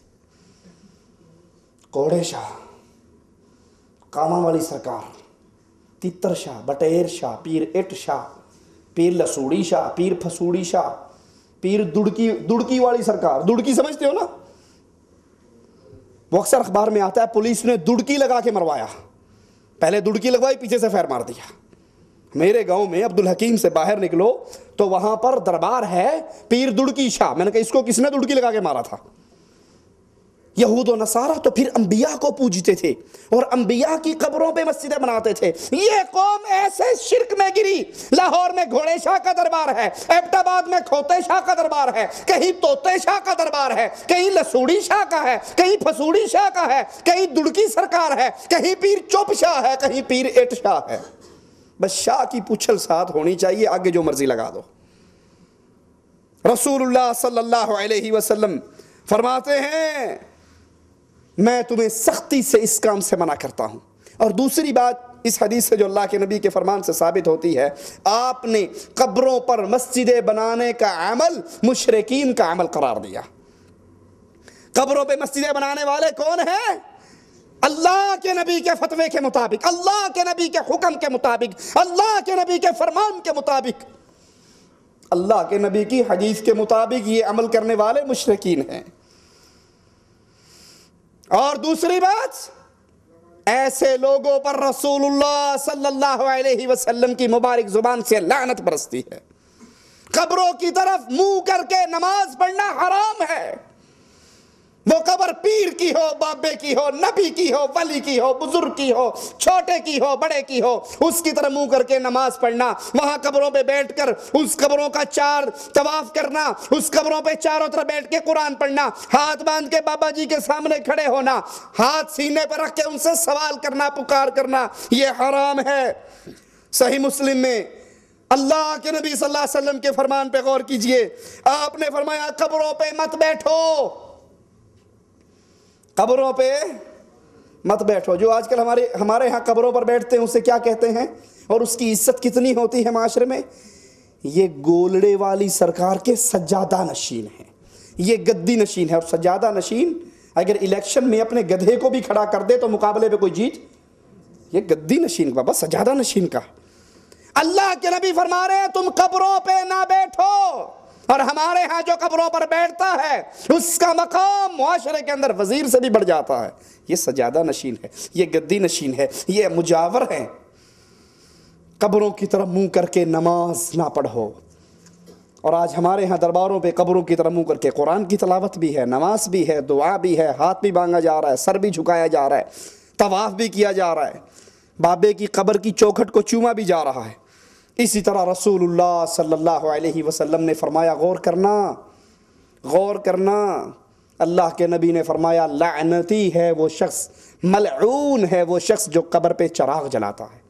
کوڑے شاہ، کاماں والی سرکار، تیتر شاہ، بٹیر شاہ، پیر اٹ شاہ، پیر لسوڑی شاہ، پیر پھسوڑی شاہ، پیر دڑکی والی سرکار. دڑکی سمجھتے ہو نا؟ وہ اکثر اخبار میں آتا ہے پولیس نے دڑکی لگا کے مروایا. پہلے دڑکی لگوائی، پیچھے سے فیر مار دیا. میرے گاؤں میں عبدالحکیم سے باہر نکلو تو وہاں پر دربار ہے پیر دڑکی شاہ. میں نے کہا اس کو کس نے دڑکی لگا کے مارا تھا؟ یہود و نصارہ تو پھر انبیاء کو پوجتے تھے اور انبیاء کی قبروں پہ مسجدیں بناتے تھے. یہ قوم ایسے شرک میں گری. لاہور میں گھوڑے شاہ کا دربار ہے، ایبٹ آباد میں کھوتے شاہ کا دربار ہے، کہیں طوطے شاہ کا دربار ہے، کہیں لسوڑی شاہ کا ہے، کہیں پھسوڑی شاہ کا ہے، کہیں دڑکی سرکار ہے، کہیں پیر چپ شاہ ہے، کہیں پیر اٹ شاہ ہے. بس شاہ کی پوچھل ساتھ ہونی چاہیے، آگے جو مرضی لگا دو. رسول اللہ صلی اللہ علیہ وسلم فرماتے ہیں میں تمہیں سختی سے اس کام سے منع کرتا ہوں. اور دوسری بات اس حدیث سے جو اللہ کے نبی کے فرمان سے ثابت ہوتی ہے، آپ نے قبروں پر مسجدیں بنانے کا عمل مشرکین کا عمل قرار دیا. قبروں پہ مسجدیں بنانے والے کون ہیں؟ اللہ کے نبی کے فتوے کے مطابق، اللہ کے نبی کے حکم کے مطابق، اللہ کے نبی کے فرمان کے مطابق، اللہ کے نبی کی حدیث کے مطابق یہ عمل کرنے والے مشرکین ہیں. اور دوسری بات، ایسے لوگوں پر رسول اللہ صلی اللہ علیہ وسلم کی مبارک زبان سے لعنت برستی ہے. قبروں کی طرف منہ کر کے نماز پڑھنا حرام ہے. وہ قبر پیر کی ہو، بابے کی ہو، نبی کی ہو، ولی کی ہو، بزرگ کی ہو، چھوٹے کی ہو، بڑے کی ہو، اس کی طرف منہ کر کے نماز پڑھنا، وہاں قبروں پہ بیٹھ کر اس قبروں کا چار طواف کرنا، اس قبروں پہ چاروں طرف بیٹھ کے قرآن پڑھنا، ہاتھ باندھ کے بابا جی کے سامنے کھڑے ہونا، ہاتھ سینے پہ رکھ کے ان سے سوال کرنا، پکار کرنا، یہ حرام ہے. صحیح مسلم میں اللہ کے نبی صلی اللہ علیہ وسلم کے فرمان پہ غور کیجئے. آپ نے فرمایا قبروں پہ مت بیٹھو، قبروں پہ مت بیٹھو. جو آج کل ہمارے ہاں قبروں پر بیٹھتے ہیں اسے کیا کہتے ہیں اور اس کی عزت کتنی ہوتی ہے معاشرے میں؟ یہ گولڑے والی سرکار کے سجادہ نشین ہیں، یہ گدی نشین ہے. اور سجادہ نشین اگر الیکشن میں اپنے گدھے کو بھی کھڑا کر دے تو مقابلے پہ کوئی جیت. یہ گدی نشین بابا، سجادہ نشین کا. اللہ کے نبی فرما رہے ہیں تم قبروں پہ نہ بیٹھو. اور ہمارے ہاں جو قبروں پر بیٹھتا ہے اس کا مقام معاشرے کے اندر وزیر سے بھی بڑھ جاتا ہے. یہ سجادہ نشین ہے، یہ گدی نشین ہے، یہ مجاور ہیں. قبروں کی طرف منہ کر کے نماز نہ پڑھو. اور آج ہمارے ہاں درباروں پہ قبروں کی طرف منہ کر کے قرآن کی تلاوت بھی ہے، نماز بھی ہے، دعا بھی ہے، ہاتھ بھی مانگا جا رہا ہے، سر بھی جھکایا جا رہا ہے، طواف بھی کیا جا رہا ہے، بابے کی قبر کی چوکھٹ کو چوما بھی جا رہا ہے. اسی طرح رسول اللہ صلی اللہ علیہ وسلم نے فرمایا غور کرنا، غور کرنا. اللہ کے نبی نے فرمایا لعنتی ہے وہ شخص، ملعون ہے وہ شخص جو قبر پہ چراغ جلاتا ہے.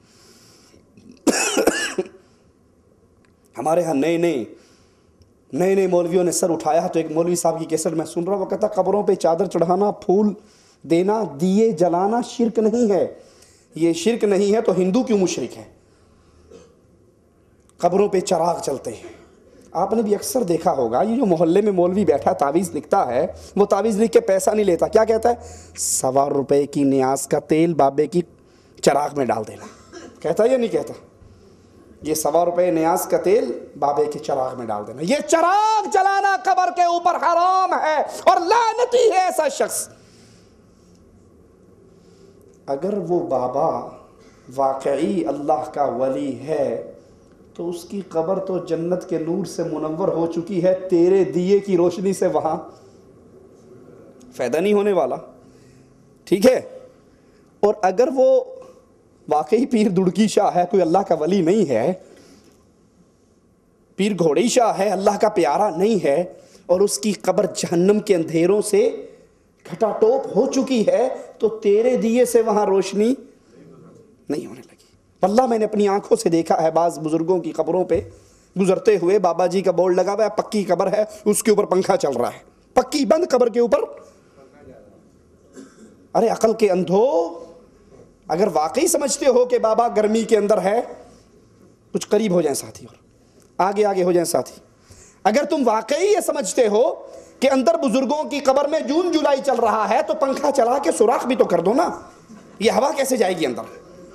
ہمارے ہاں نئے مولویوں نے سر اٹھایا تو ایک مولوی صاحب کی کیسٹ میں سن رہا ہوں، وہ کہتا قبروں پہ چادر چڑھانا، پھول دینا، دیے جلانا شرک نہیں ہے. یہ شرک نہیں ہے تو ہندو کیوں مشرک ہے؟ قبروں پہ چراغ چلتے ہیں. آپ نے بھی اکثر دیکھا ہوگا یہ جو محلے میں مولوی بیٹھا تعویذ لکھتا ہے، وہ تعویذ لکھ کے پیسہ نہیں لیتا. کیا کہتا ہے؟ 1.25 روپے کی نیاز کا تیل بابے کی چراغ میں ڈال دینا. کہتا ہے یا نہیں کہتا؟ یہ 1.25 روپے نیاز کا تیل بابے کے چراغ میں ڈال دینا. یہ چراغ جلانا قبر کے اوپر حرام ہے اور لعنتی ہے ایسا شخص. اگر وہ بابا واقعی اللہ کا ولی ہے تو اس کی قبر تو جنت کے نور سے منور ہو چکی ہے، تیرے دیے کی روشنی سے وہاں فائدہ نہیں ہونے والا. ٹھیک ہے؟ اور اگر وہ واقعی پیر دڑکی شاہ ہے، کوئی اللہ کا ولی نہیں ہے، پیر گھوڑی شاہ ہے، اللہ کا پیارا نہیں ہے، اور اس کی قبر جہنم کے اندھیروں سے گھٹا ٹوپ ہو چکی ہے، تو تیرے دیے سے وہاں روشنی نہیں ہونے لگی. واللہ میں نے اپنی آنکھوں سے دیکھا ہے بعض بزرگوں کی قبروں پہ گزرتے ہوئے، بابا جی کا بورڈ لگا ہوا ہے، پکی قبر ہے، اس کے اوپر پنکھا چل رہا ہے، پکی بند قبر کے اوپر. ارے عقل کے اندھو، اگر واقعی سمجھتے ہو کہ بابا گرمی کے اندر ہے کچھ قریب ہو جائیں ساتھی اور آگے آگے ہو جائیں ساتھی. اگر تم واقعی یہ سمجھتے ہو کہ اندر بزرگوں کی قبر میں جون جولائی چل رہا ہے تو پنکھا چلا کے سوراخ بھی تو کر دو نا, یہ ہوا کیسے جائے گی اندر؟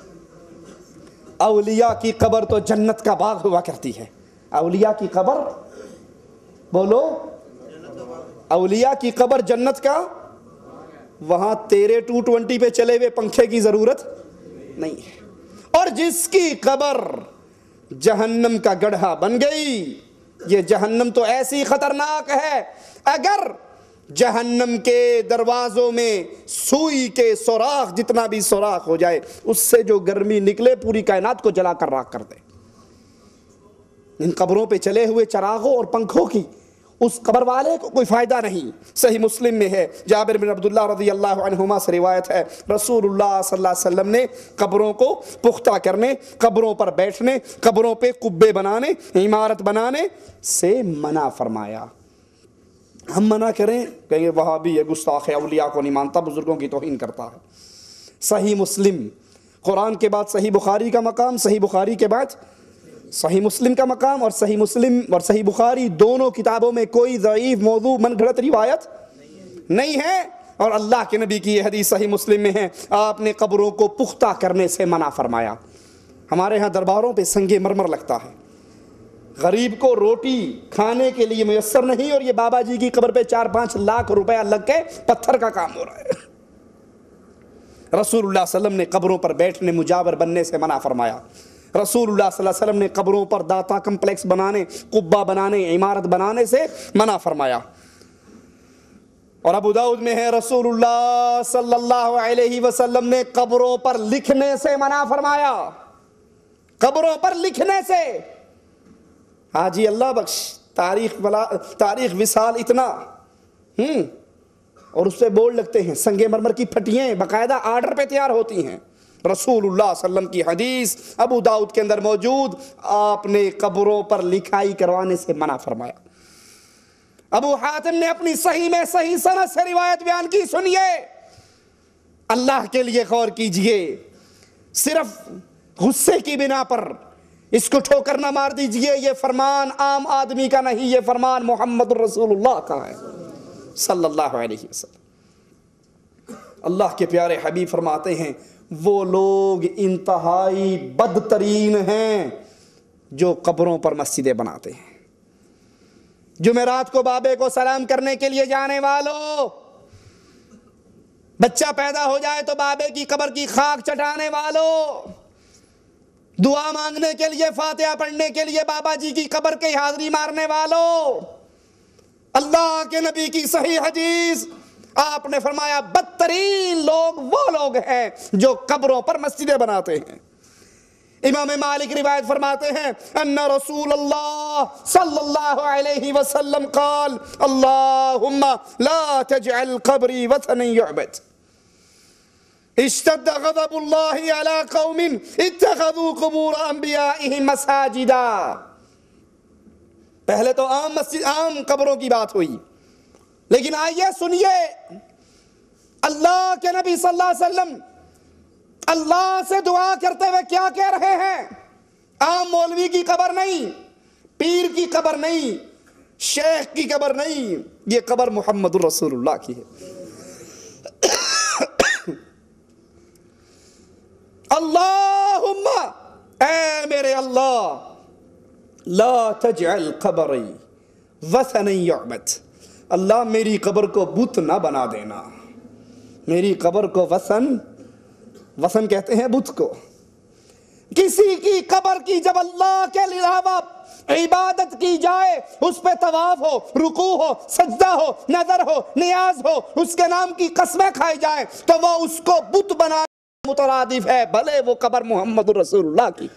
اولیاء کی قبر تو جنت کا باغ ہوا کرتی ہے. اولیاء کی قبر, بولو, اولیاء کی قبر جنت کا, وہاں تیرے 220 پہ چلے ہوئے پنکھے کی ضرورت نہیں ہے. اور جس کی قبر جہنم کا گڑھا بن گئی, یہ جہنم تو ایسی خطرناک ہے, اگر جہنم کے دروازوں میں سوئی کے سوراخ جتنا بھی سوراخ ہو جائے, اس سے جو گرمی نکلے پوری کائنات کو جلا کر راکھ کر دے. ان قبروں پہ چلے ہوئے چراغوں اور پنکھوں کی اس قبر والے کو کوئی فائدہ نہیں. صحیح مسلم میں ہے, جابر بن عبداللہ رضی اللہ عنہما سے روایت ہے, رسول اللہ صلی اللہ علیہ وسلم نے قبروں کو پختہ کرنے, قبروں پر بیٹھنے, قبروں پہ قبے بنانے, عمارت بنانے سے منع فرمایا. ہم منع کریں, کہیں گے وہابی ہے, گستاخ ہے, اولیاء کو نہیں مانتا, بزرگوں کی توہین کرتا ہے. صحیح مسلم, قرآن کے بعد صحیح بخاری کا مقام, صحیح بخاری کے بعد صحیح مسلم کا مقام, اور صحیح مسلم اور صحیح بخاری دونوں کتابوں میں کوئی ضعیف موضوع من گھڑت روایت نہیں ہے. اور اللہ کے نبی کی یہ حدیث صحیح مسلم میں ہے, آپ نے قبروں کو پختہ کرنے سے منع فرمایا. ہمارے ہاں درباروں پہ سنگ مرمر لگتا ہے, غریب کو روٹی کھانے کے لیے میسر نہیں, اور یہ بابا جی کی قبر پہ 4-5 لاکھ روپیہ لگ کے پتھر کا کام ہو رہا ہے. رسول اللہ صلی اللہ علیہ وسلم نے قبروں پر بیٹھنے, مجاور بننے سے منع فرمایا. رسول اللہ صلی اللہ علیہ وسلم نے قبروں پر داتا کمپلیکس بنانے, قبہ بنانے, عمارت بنانے سے منع فرمایا. اور ابو داؤد میں ہے, رسول اللہ صلی اللہ علیہ وسلم نے قبروں پر لکھنے سے منع فرمایا. قبروں پر لکھنے سے, حاجی اللہ بخش تاریخ وصال اتنا اور اس پہ بورڈ لگتے ہیں, سنگ مرمر کی پھٹیاں باقاعدہ آرڈر پہ تیار ہوتی ہیں. رسول اللہ صلی اللہ علیہ وسلم کی حدیث ابو داؤد کے اندر موجود, آپ نے قبروں پر لکھائی کروانے سے منع فرمایا. ابو حاتم نے اپنی صحیح میں صحیح سند سے روایت بیان کی, سنیے, اللہ کے لیے غور کیجئے. صرف غصے کی بنا پر اس کو ٹھوکر نہ مار دیجئے, یہ فرمان عام آدمی کا نہیں, یہ فرمان محمد رسول اللہ کا ہے صلی اللہ علیہ وسلم. اللہ کے پیارے حبیب فرماتے ہیں, وہ لوگ انتہائی بدترین ہیں جو قبروں پر مسجدیں بناتے ہیں. جمعرات کو بابے کو سلام کرنے کے لیے جانے والوں, بچہ پیدا ہو جائے تو بابے کی قبر کی خاک چٹانے والوں, دعا مانگنے کے لیے, فاتحہ پڑھنے کے لیے بابا جی کی قبر کی حاضری مارنے والوں, اللہ کے نبی کی صحیح حدیث, آپ نے فرمایا بدترین لوگ وہ لوگ ہیں جو قبروں پر مسجدیں بناتے ہیں. امام مالک روایت فرماتے ہیں, ان رسول اللہ صلی اللہ علیہ وسلم قال, اللہم لا تجعل قبری وثنا یعبد, اشتد غضب اللہ علی قوم اتخذوا قبور انبیائہم مساجدا. پہلے تو عام قبروں کی بات ہوئی, لیکن آئیے سنیے, اللہ کے نبی صلی اللہ علیہ وسلم اللہ سے دعا کرتے ہوئے کیا کہہ رہے ہیں. عام مولوی کی قبر نہیں, پیر کی قبر نہیں, شیخ کی قبر نہیں, یہ قبر محمد رسول اللہ کی ہے. اللہم, اے میرے اللہ, لا تجعل قبری وثنا یعبد, اللہ میری قبر کو بت نہ بنا دینا. میری قبر کو وثن کہتے ہیں بت کو. کسی کی قبر کی جب اللہ کے علاوہ عبادت کی جائے, اس پہ طواف ہو, رکوع ہو, سجدہ ہو, نظر ہو, نیاز ہو, اس کے نام کی قسمیں کھائی جائیں, تو وہ اس کو بت بنا مترادف ہے, بھلے وہ قبر محمد رسول اللہ کی.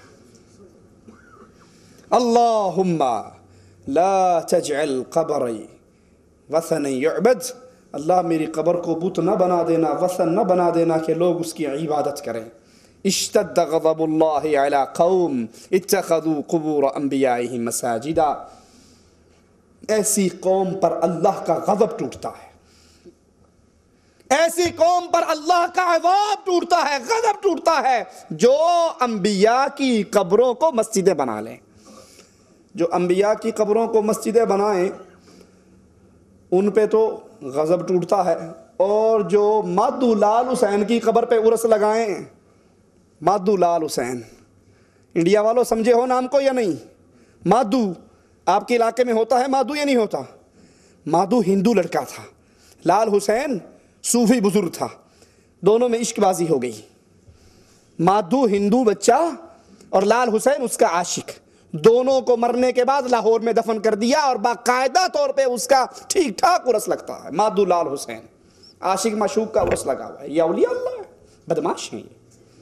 اللہم لا تجعل قبری وثنا یعبد, اللہ میری قبر کو بت نہ بنا دینا, وثن نہ بنا دینا کہ لوگ اس کی عبادت کریں. اشتد غضب اللہ علی قوم اتخذوا قبور انبیائہم مساجدا, ایسی قوم پر اللہ کا غضب ٹوٹتا ہے, ایسی قوم پر اللہ کا عذاب ٹوٹتا ہے، غضب ٹوٹتا ہے جو انبیاء کی قبروں کو مسجدیں بنا لیں۔ جو انبیاء کی قبروں کو مسجدیں بنائیں ان پہ تو غضب ٹوٹتا ہے، اور جو مادو لال حسین کی قبر پہ عرس لگائیں، مادو لال حسین، انڈیا والوں سمجھے ہو نام کو یا نہیں؟ مادو آپ کے علاقے میں ہوتا ہے مادو یا نہیں ہوتا؟ مادو ہندو لڑکا تھا، لال حسین صوفی بزرگ تھا، دونوں میں عشق بازی ہو گئی۔ مادو ہندو بچہ اور لال حسین اس کا عاشق، دونوں کو مرنے کے بعد لاہور میں دفن کر دیا، اور باقاعدہ طور پہ اس کا ٹھیک ٹھاک عرس لگتا ہے۔ مادو لال حسین عاشق معشوق کا عرس لگا ہوا ہے۔ یہ اولیاء اللہ ہے؟ بدماش ہیں یہ۔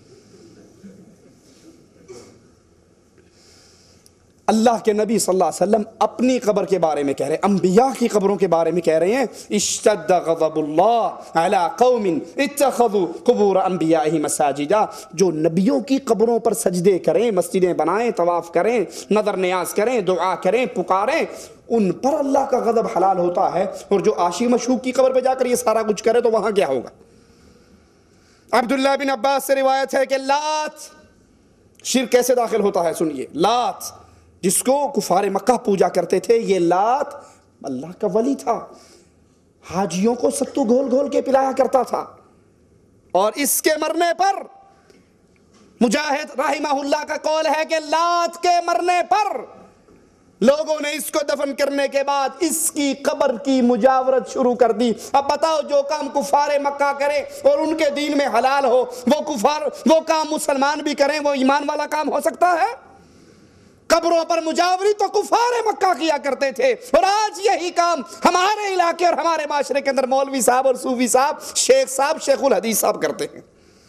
اللہ کے نبی صلی اللہ علیہ وسلم اپنی قبر کے بارے میں کہہ رہے ہیں، انبیاء کی قبروں کے بارے میں کہہ رہے ہیں اشتد غضب اللہ علی قوم اتخذوا قبور انبیائہم مساجدا۔ جو نبیوں کی قبروں پر سجدے کریں، مسجدیں بنائیں، طواف کریں، نظر نیاز کریں، دعا کریں، پکاریں، ان پر اللہ کا غضب حلال ہوتا ہے۔ اور جو عاشق مشوق کی قبر پہ جا کر یہ سارا کچھ کرے تو وہاں کیا ہوگا؟ عبداللہ بن عباس سے روایت ہے کہ لات، شرک کیسے داخل ہوتا ہے سنیے۔ لات جس کو کفار مکہ پوجا کرتے تھے، یہ لات اللہ کا ولی تھا، حاجیوں کو ستو گھول گھول کے پلایا کرتا تھا، اور اس کے مرنے پر مجاہد رحمہ اللہ کا قول ہے کہ لات کے مرنے پر لوگوں نے اس کو دفن کرنے کے بعد اس کی قبر کی مجاورت شروع کر دی۔ اب بتاؤ جو کام کفار مکہ کرے اور ان کے دین میں حلال ہو، وہ کام مسلمان بھی کریں، وہ ایمان والا کام ہو سکتا ہے؟ قبروں پر مجاوری تو کفار مکہ کیا کرتے تھے، اور آج یہی کام ہمارے علاقے اور ہمارے معاشرے کے اندر مولوی صاحب اور صوفی صاحب، شیخ الحدیث صاحب کرتے ہیں۔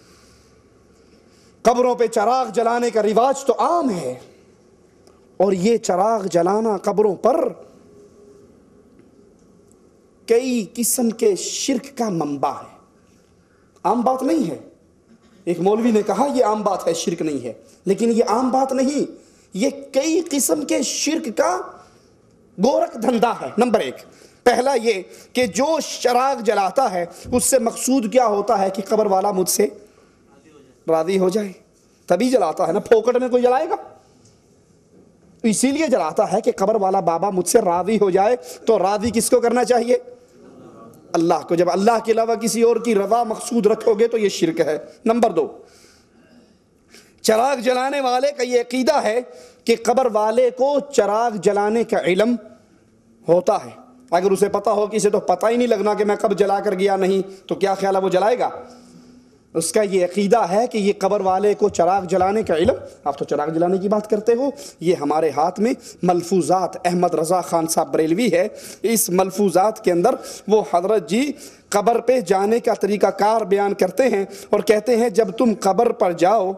قبروں پہ چراغ جلانے کا رواج تو عام ہے، اور یہ چراغ جلانا قبروں پر کئی قسم کے شرک کا منبع ہے۔ عام بات نہیں ہے، ایک مولوی نے کہا یہ عام بات ہے، شرک نہیں ہے، لیکن یہ عام بات نہیں، یہ کئی قسم کے شرک کا گورکھ دھندا ہے۔ نمبر ایک، پہلا یہ کہ جو چراغ جلاتا ہے اس سے مقصود کیا ہوتا ہے کہ قبر والا مجھ سے راضی ہو جائے، تبھی جلاتا ہے نا، پھوکٹ میں کوئی جلائے گا؟ اسی لیے جلاتا ہے کہ قبر والا بابا مجھ سے راضی ہو جائے۔ تو راضی کس کو کرنا چاہیے؟ اللہ کو۔ جب اللہ کے علاوہ کسی اور کی رضا مقصود رکھو گے تو یہ شرک ہے۔ نمبر دو، چراغ جلانے والے کا یہ عقیدہ ہے کہ قبر والے کو چراغ جلانے کا علم ہوتا ہے۔ اگر اسے پتا ہو کہ اسے تو پتہ ہی نہیں لگنا کہ میں کب جلا کر گیا نہیں، تو کیا خیال ہے وہ جلائے گا؟ اس کا یہ عقیدہ ہے کہ یہ قبر والے کو چراغ جلانے کا علم۔ آپ تو چراغ جلانے کی بات کرتے ہو، یہ ہمارے ہاتھ میں ملفوظات احمد رضا خان صاحب بریلوی ہے، اس ملفوظات کے اندر وہ حضرت جی قبر پہ جانے کا طریقہ کار بیان کرتے ہیں، اور کہتے ہیں جب تم قبر پر جاؤ،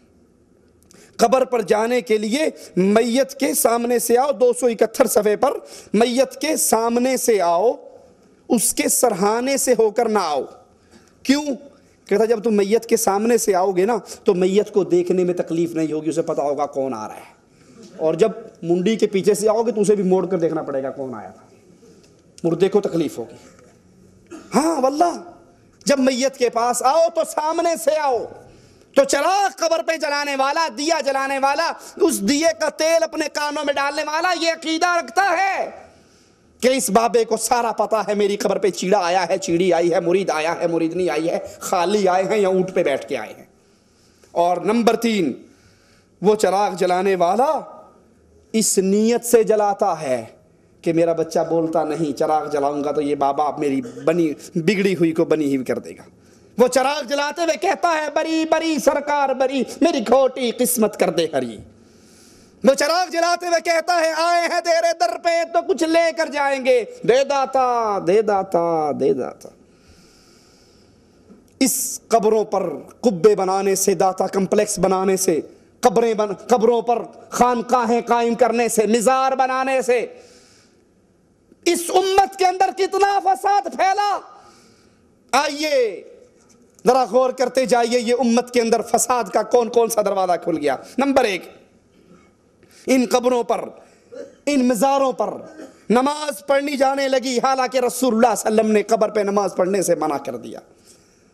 قبر پر جانے کے لیے میت کے سامنے سے آؤ، 271 صفحے پر، میت کے سامنے سے آؤ، اس کے سرہانے سے ہو کر نہ آؤ۔ کیوں؟ کہتا جب تم میت کے سامنے سے آؤ گے نا تو میت کو دیکھنے میں تکلیف نہیں ہوگی، اسے پتا ہوگا کون آ رہا ہے، اور جب منڈی کے پیچھے سے آؤ گے تو اسے بھی موڑ کر دیکھنا پڑے گا کون آیا تھا، مردے کو تکلیف ہوگی۔ ہاں واللہ، جب میت کے پاس آؤ تو سامنے سے آؤ۔ تو چراغ قبر پہ جلانے والا، دیا جلانے والا، اس دیے کا تیل اپنے کانوں میں ڈالنے والا یہ عقیدہ رکھتا ہے کہ اس بابے کو سارا پتا ہے میری قبر پہ چیڑا آیا ہے، چیڑی آئی ہے، مرید آیا ہے، مرید نہیں آئی ہے، خالی آئے ہیں یا اونٹ پہ بیٹھ کے آئے ہیں۔ اور نمبر 3، وہ چراغ جلانے والا اس نیت سے جلاتا ہے کہ میرا بچہ بولتا نہیں، چراغ جلاؤں گا تو یہ بابا میری بگڑی ہوئی کو بنی ہوئی کر دے گا۔ وہ چراغ جلاتے ہوئے کہتا ہے بری بری سرکار بری، میری کھوٹی قسمت کر دے ہری۔ وہ چراغ جلاتے ہوئے کہتا ہے آئے ہیں تیرے در پہ تو کچھ لے کر جائیں گے، دے داتا دے داتا دے داتا۔ اس قبروں پر قبے بنانے سے، داتا کمپلیکس بنانے سے، قبروں پر خانقاہیں قائم کرنے سے، مزار بنانے سے اس امت کے اندر کتنا فساد پھیلا۔ آئیے ذرا غور کرتے جائیے یہ امت کے اندر فساد کا کون کون سا دروازہ کھل گیا۔ نمبر 1، ان قبروں پر، ان مزاروں پر نماز پڑھنی جانے لگی، حالانکہ رسول اللہ صلی اللہ علیہ وسلم نے قبر پہ نماز پڑھنے سے منع کر دیا۔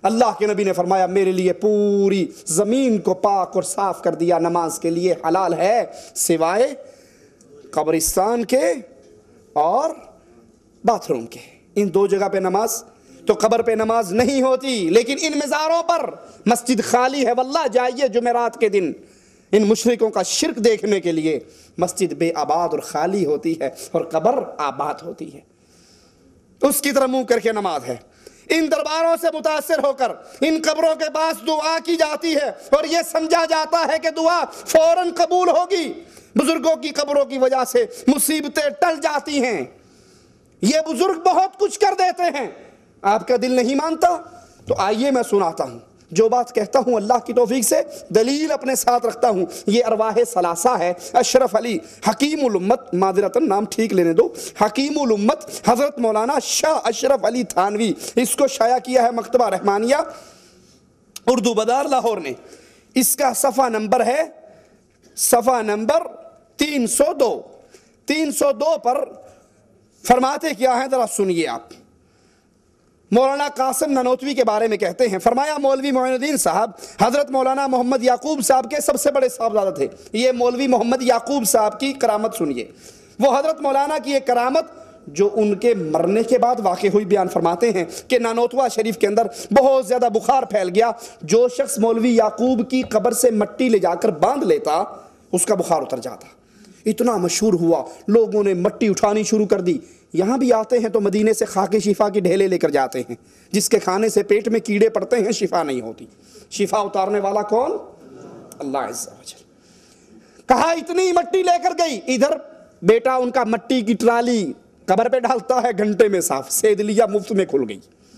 اللہ کے نبی نے فرمایا میرے لیے پوری زمین کو پاک اور صاف کر دیا، نماز کے لیے حلال ہے سوائے قبرستان کے اور باتھ روم کے۔ ان دو جگہ پہ نماز، تو قبر پہ نماز نہیں ہوتی، لیکن ان مزاروں پر مسجد خالی ہے۔ واللہ جائیے جمعرات کے دن ان مشرکوں کا شرک دیکھنے کے لیے، مسجد بے آباد اور خالی ہوتی ہے اور قبر آباد ہوتی ہے، اس کی طرف منہ کر کے نماز ہے۔ ان درباروں سے متاثر ہو کر ان قبروں کے پاس دعا کی جاتی ہے اور یہ سمجھا جاتا ہے کہ دعا فوراً قبول ہوگی۔ بزرگوں کی قبروں کی وجہ سے مصیبتیں ٹل جاتی ہیں، یہ بزرگ بہت کچھ کر دیتے ہیں۔ آپ کا دل نہیں مانتا تو آئیے میں سناتا ہوں، جو بات کہتا ہوں اللہ کی توفیق سے دلیل اپنے ساتھ رکھتا ہوں۔ یہ ارواح ثلاثہ ہے، اشرف علی حکیم الامت، معذرتاً نام ٹھیک لینے دو، حکیم الامت حضرت مولانا شاہ اشرف علی تھانوی، اس کو شائع کیا ہے مکتبہ رحمانیہ اردو بازار لاہور نے۔ اس کا صفحہ نمبر ہے صفحہ نمبر 302۔ 302 پر فرماتے کیا ہیں ذرا سنیے آپ۔ مولانا قاسم نانوتوی کے بارے میں کہتے ہیں، فرمایا مولوی معین الدین صاحب حضرت مولانا محمد یعقوب صاحب کے سب سے بڑے صاحبزادہ تھے۔ یہ مولوی محمد یعقوب صاحب کی کرامت سنیے۔ وہ حضرت مولانا کی ایک کرامت جو ان کے مرنے کے بعد واقع ہوئی بیان فرماتے ہیں کہ نانوتوا شریف کے اندر بہت زیادہ بخار پھیل گیا، جو شخص مولوی یعقوب کی قبر سے مٹی لے جا کر باندھ لیتا اس کا بخار اتر جاتا۔ اتنا مشہور ہوا، لوگوں نے مٹی اٹھانی شروع کر دی۔ یہاں بھی آتے ہیں تو مدینے سے خاک شفا کی ڈھیلے لے کر جاتے ہیں، جس کے کھانے سے پیٹ میں کیڑے پڑتے ہیں شفا نہیں ہوتی۔ شفا اتارنے والا کون؟ اللہ عز و جل۔ کہا اتنی مٹی لے کر گئی، ادھر بیٹا ان کا مٹی کی ٹرالی قبر پہ ڈالتا ہے، گھنٹے میں صاف، سید لیا مفت میں کھل گئی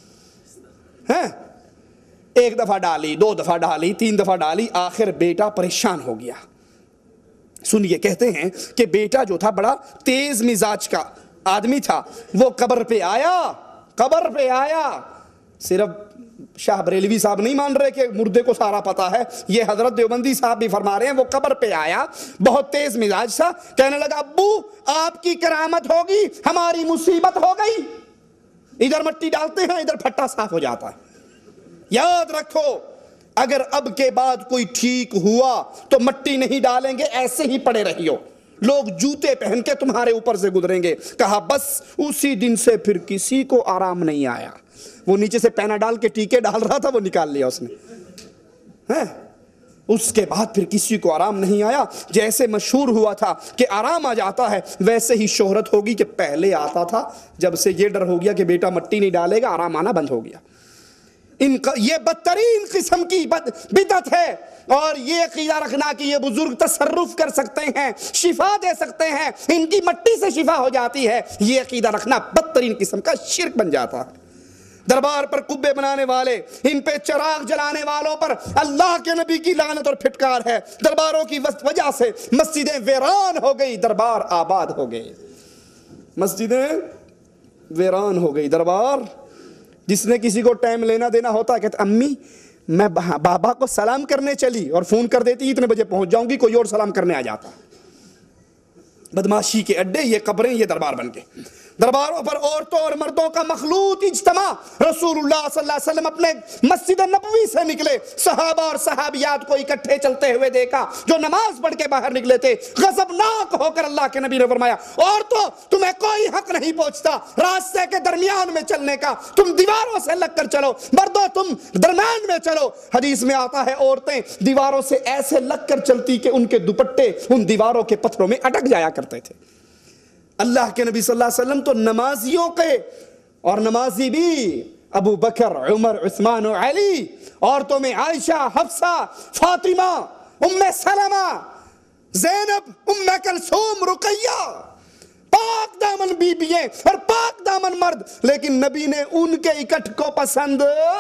ہے۔ ایک دفعہ ڈالی، دو دفعہ ڈالی، تین دفعہ ڈالی، آخر بیٹا پریشان ہو گیا۔ سنیے، کہتے ہیں کہ بیٹا جو تھا بڑا تیز مزاج کا آدمی تھا، وہ قبر پہ آیا۔ صرف شاہ بریلوی صاحب نہیں مان رہے کہ مردے کو سارا پتا ہے، یہ حضرت دیوبندی صاحب بھی فرما رہے ہیں، وہ قبر پہ آیا، بہت تیز مزاج تھا، کہنے لگا ابو آپ کی کرامت ہوگی، ہماری مصیبت ہو گئی۔ ادھر مٹی ڈالتے ہیں، ادھر پھٹا صاف ہو جاتا ہے۔ یاد رکھو، اگر اب کے بعد کوئی ٹھیک ہوا تو مٹی نہیں ڈالیں گے، ایسے ہی پڑے رہیو، لوگ جوتے پہن کے تمہارے اوپر سے گزریں گے۔ کہا بس اسی دن سے پھر کسی کو آرام نہیں آیا۔ وہ نیچے سے پینا ڈال کے ٹیکے ڈال رہا تھا، وہ نکال لیا اس نے۔ اس کے بعد پھر کسی کو آرام نہیں آیا۔ جیسے مشہور ہوا تھا کہ آرام آ جاتا ہے، ویسے ہی شہرت ہوگی کہ پہلے آتا تھا، جب سے یہ ڈر ہو گیا کہ بیٹا مٹی نہیں ڈالے گا، آرام آنا بند ہو گیا۔ یہ بدترین قسم کی بدعت ہے، اور یہ عقیدہ رکھنا کہ یہ بزرگ تصرف کر سکتے ہیں، شفا دے سکتے ہیں، ان کی مٹی سے شفا ہو جاتی ہے، یہ عقیدہ رکھنا بدترین قسم کا شرک بن جاتا ہے۔ دربار پر قبے بنانے والے، ان پہ چراغ جلانے والوں پر اللہ کے نبی کی لعنت اور پھٹکار ہے۔ درباروں کی وجہ سے مسجدیں ویران ہو گئی، دربار آباد ہو گئے۔ مسجدیں ویران ہو گئی، دربار۔ جس نے کسی کو ٹائم لینا دینا ہوتا ہے، کہتا امی میں بابا کو سلام کرنے چلی، اور فون کر دیتی اتنے بجے پہنچ جاؤں گی، کوئی اور سلام کرنے آ جاتا۔ بدماشی کے اڈے یہ قبریں، یہ دربار بن گئے۔ درباروں پر عورتوں اور مردوں کا مخلوط اجتماع۔ رسول اللہ صلی اللہ علیہ وسلم اپنے مسجد نبوی سے نکلے، صحابہ اور صحابیات کو اکٹھے چلتے ہوئے دیکھا، جو نماز پڑھ کے باہر نکلے تھے۔ غضبناک ہو کر اللہ کے نبی نے فرمایا عورتوں تمہیں کوئی حق نہیں پہنچتا راستے کے درمیان میں چلنے کا، تم دیواروں سے لگ کر چلو، مردوں تم درمیان میں چلو۔ حدیث میں آتا ہے عورتیں دیواروں سے ایسے لگ کر چلتی کہ ان کے دوپٹے ان دیواروں کے پتھروں میں اٹک جایا کرتے تھے۔ اللہ کے نبی صلی اللہ علیہ وسلم تو نمازیوں کے، اور نمازی بھی ابو بکر، عمر، عثمان و علی، عورتوں میں عائشہ، حفصہ، فاطمہ، ام سلمہ، زینب، ام کلثوم، رقیہ، پاک دامن بیبییں اور پاک دامن مرد، لیکن نبی نے ان کے اکٹھ کو پسند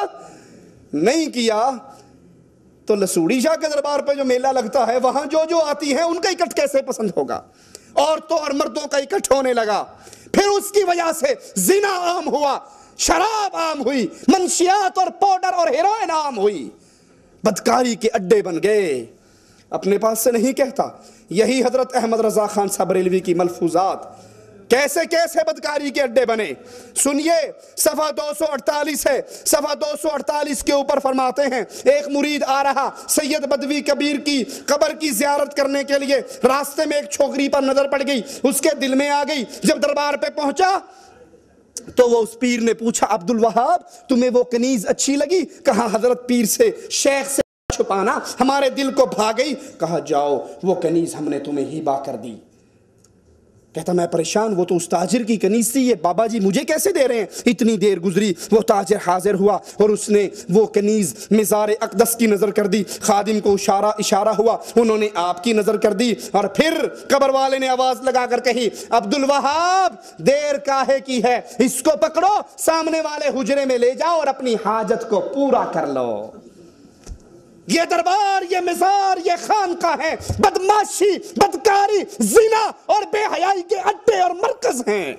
نہیں کیا۔ تو لسوڑی شاہ کے دربار پہ جو میلہ لگتا ہے، وہاں جو آتی ہیں ان کا اکٹھ کیسے پسند ہوگا؟ عورتوں اور مردوں کا اکٹھ ہونے لگا، پھر اس کی وجہ سے زنا عام ہوا، شراب عام ہوئی، منشیات اور پاؤڈر اور ہیروئن عام ہوئی، بدکاری کے اڈے بن گئے۔ اپنے پاس سے نہیں کہتا، یہی حضرت احمد رضا خان صاحب بریلوی کی ملفوظات کیسے کیسے بدکاری کے اڈے بنے. سنیے صفحہ 248 ہے, صفحہ 248 کے اوپر فرماتے ہیں ایک مرید آ رہا سید بدوی کبیر کی قبر کی زیارت کرنے کے لیے, راستے میں ایک چھوکری پر نظر پڑ گئی, اس کے دل میں آ گئی. جب دربار پہ پہنچا تو وہ اس پیر نے پوچھا عبد الوہاب تمہیں وہ کنیز اچھی لگی؟ کہا حضرت پیر سے شیخ سے چھپانا ہمارے دل کو بھا گئی. کہا جاؤ وہ کنیز ہم نے تمہیں ہبہ کر دی. کہتا میں پریشان, وہ تو اس تاجر کی کنیز تھی, یہ بابا جی مجھے کیسے دے رہے ہیں؟ اتنی دیر گزری, وہ تاجر حاضر ہوا اور اس نے وہ کنیز مزار اقدس کی نظر کر دی. خادم کو اشارہ ہوا, انہوں نے آپ کی نظر کر دی, اور پھر قبر والے نے آواز لگا کر کہی عبد الوہاب دیر کاہے کی ہے, اس کو پکڑو سامنے والے حجرے میں لے جاؤ اور اپنی حاجت کو پورا کر لو. یہ دربار, یہ مزار, یہ خانقاہ ہے, بدماشی, بدکاری, زنا اور بے حیائی کے اڈے اور مرکز ہیں.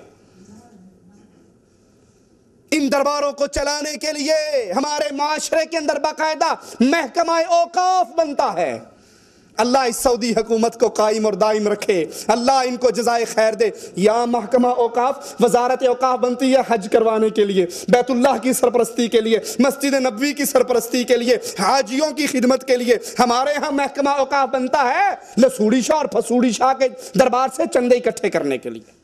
ان درباروں کو چلانے کے لیے ہمارے معاشرے کے اندر باقاعدہ محکمہ اوقاف بنتا ہے. اللہ اس سعودی حکومت کو قائم اور دائم رکھے, اللہ ان کو جزائے خیر دے. یا محکمہ اوقاف, وزارت اوقاف بنتی ہے حج کروانے کے لیے, بیت اللہ کی سرپرستی کے لیے, مسجد نبوی کی سرپرستی کے لیے, حاجیوں کی خدمت کے لیے. ہمارے ہاں محکمہ اوقاف بنتا ہے لسوڑی شاہ اور پھسوڑی شاہ کے دربار سے چندے اکٹھے کرنے کے لیے.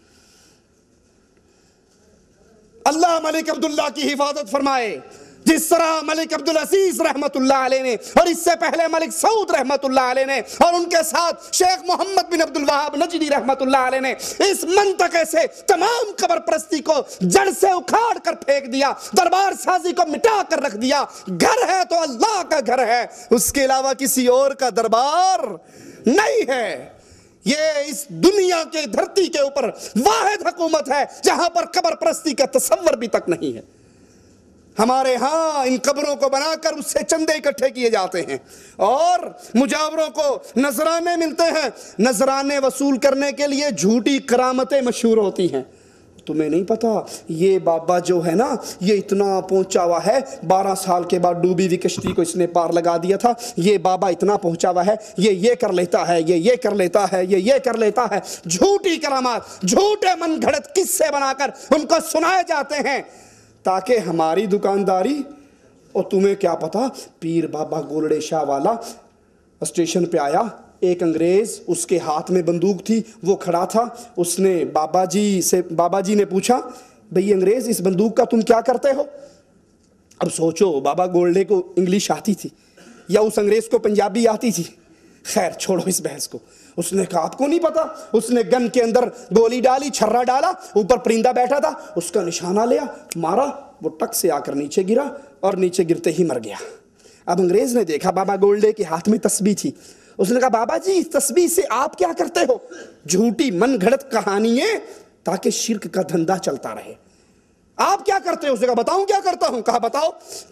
اللہ ملک عبداللہ کی حفاظت فرمائے. جس طرح ملک عبدالعزیز رحمت اللہ علیہ نے, اور اس سے پہلے ملک سعود رحمت اللہ علیہ نے, اور ان کے ساتھ شیخ محمد بن عبد الوہاب نجدی رحمت اللہ علیہ نے اس منطقے سے تمام قبر پرستی کو جڑ سے اکھاڑ کر پھینک دیا, دربار سازی کو مٹا کر رکھ دیا. گھر ہے تو اللہ کا گھر ہے, اس کے علاوہ کسی اور کا دربار نہیں ہے. یہ اس دنیا کے دھرتی کے اوپر واحد حکومت ہے جہاں پر قبر پرستی کا تصور بھی تک نہیں ہے. ہمارے ہاں ان قبروں کو بنا کر اس سے چندے اکٹھے کیے جاتے ہیں اور مجاوروں کو نذرانے ملتے ہیں. نذرانے وصول کرنے کے لیے جھوٹی کرامتیں مشہور ہوتی ہیں. تمہیں نہیں پتا یہ بابا جو ہے نا یہ اتنا پہنچا ہوا ہے, 12 سال کے بعد ڈوبی ہوئی کشتی کو اس نے پار لگا دیا تھا, یہ بابا اتنا پہنچا ہوا ہے, یہ کر لیتا ہے, یہ کر لیتا ہے, یہ کر لیتا ہے. جھوٹی کرامات, جھوٹے من گھڑت قصے بنا کر ان کو سنائے جاتے ہیں تاکہ ہماری دکانداری. اور تمہیں کیا پتا پیر بابا گولڑے شاہ والا اسٹیشن پہ آیا, ایک انگریز اس کے ہاتھ میں بندوق تھی, وہ کھڑا تھا, اس نے بابا جی نے پوچھا بھئی انگریز اس بندوق کا تم کیا کرتے ہو؟ اب سوچو بابا گولڑے کو انگلش آتی تھی یا اس انگریز کو پنجابی آتی تھی؟ خیر چھوڑو اس بحث کو. اس نے کہا آپ کو نہیں پتا, اس نے گن کے اندر گولی ڈالی, چھرا ڈالا, اوپر پرندہ بیٹھا تھا, اس کا نشانہ لیا, مارا, وہ ٹک سے آ کر نیچے گرا اور نیچے گرتے ہی مر گیا. اب انگریز نے دیکھا بابا گولڈے کے ہاتھ میں تسبیح تھی, اس نے کہا بابا جی اس تسبیح سے آپ کیا کرتے ہو؟ جھوٹی من گھڑت کہانیاں تاکہ شرک کا دھندا چلتا رہے. آپ کیا کرتے ہو؟ اس نے کہا بتاؤں کیا کرتا ہوں. کہا بتاؤ.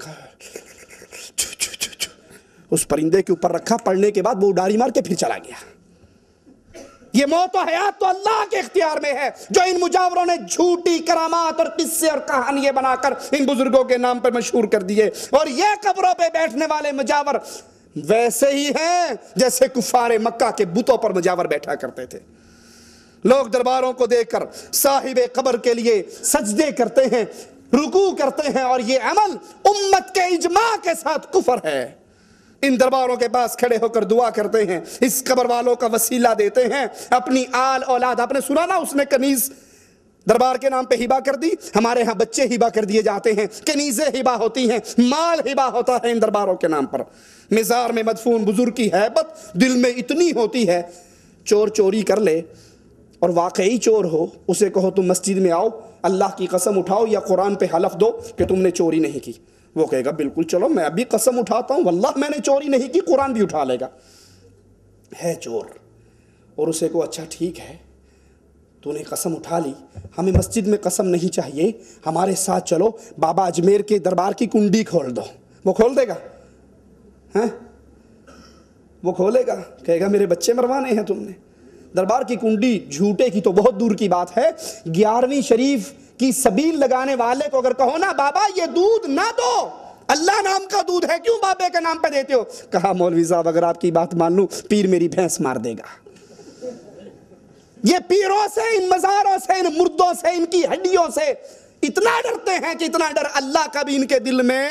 اس پرندے کے اوپر رکھا, پڑھنے کے بعد وہ اڈاری مار کے پھر چلا گیا. یہ موت و حیات تو اللہ کے اختیار میں ہے, جو ان مجاوروں نے جھوٹی کرامات اور قصے اور کہانیاں بنا کر ان بزرگوں کے نام پر مشہور کر دیے. اور یہ قبروں پہ بیٹھنے والے مجاور ویسے ہی ہیں جیسے کفار مکہ کے بتوں پر مجاور بیٹھا کرتے تھے. لوگ درباروں کو دیکھ کر صاحب قبر کے لیے سجدے کرتے ہیں, رکوع کرتے ہیں, اور یہ عمل امت کے اجماع کے ساتھ کفر ہے. ان درباروں کے پاس کھڑے ہو کر دعا کرتے ہیں, اس قبر والوں کا وسیلہ دیتے ہیں, اپنی آل اولاد. آپ نے سنا نا اس نے کنیز دربار کے نام پہ ہبہ کر دی. ہمارے ہاں بچے ہبہ کر دیے جاتے ہیں, کنیزیں ہبہ ہوتی ہیں, مال ہبہ ہوتا ہے ان درباروں کے نام پر. مزار میں مدفون بزرگ کی ہیبت دل میں اتنی ہوتی ہے, چور چوری کر لے اور واقعی چور ہو, اسے کہو تم مسجد میں آؤ, اللہ کی قسم اٹھاؤ یا قرآن پہ حلف دو کہ تم نے چوری نہیں کی. وہ کہے گا بالکل چلو میں ابھی قسم اٹھاتا ہوں واللہ میں نے چوری نہیں کی, قرآن بھی اٹھا لے گا. ہے چور. اور اسے کو اچھا ٹھیک ہے تو نے قسم اٹھا لی, ہمیں مسجد میں قسم نہیں چاہیے, ہمارے ساتھ چلو, بابا اجمیر کے دربار کی کنڈی کھول دو. وہ کھول دے گا؟ ہیں وہ کھولے گا؟ کہے گا میرے بچے مروانے ہیں تم نے. دربار کی کنڈی جھوٹے کی تو بہت دور کی بات ہے, 11ویں شریف کی سبیل لگانے والے کو اگر کہو نا بابا یہ دودھ نہ دو, اللہ نام کا دودھ ہے, کیوں بابے کے نام پہ دیتے ہو؟ کہا مولوی صاحب اگر آپ کی بات مان لوں پیر میری بھینس مار دے گا. یہ پیروں سے، ان مزاروں سے، ان مردوں سے، ان کی ہڈیوں سے اتنا ڈرتے ہیں کہ اتنا ڈر اللہ کا بھی ان کے دل میں۔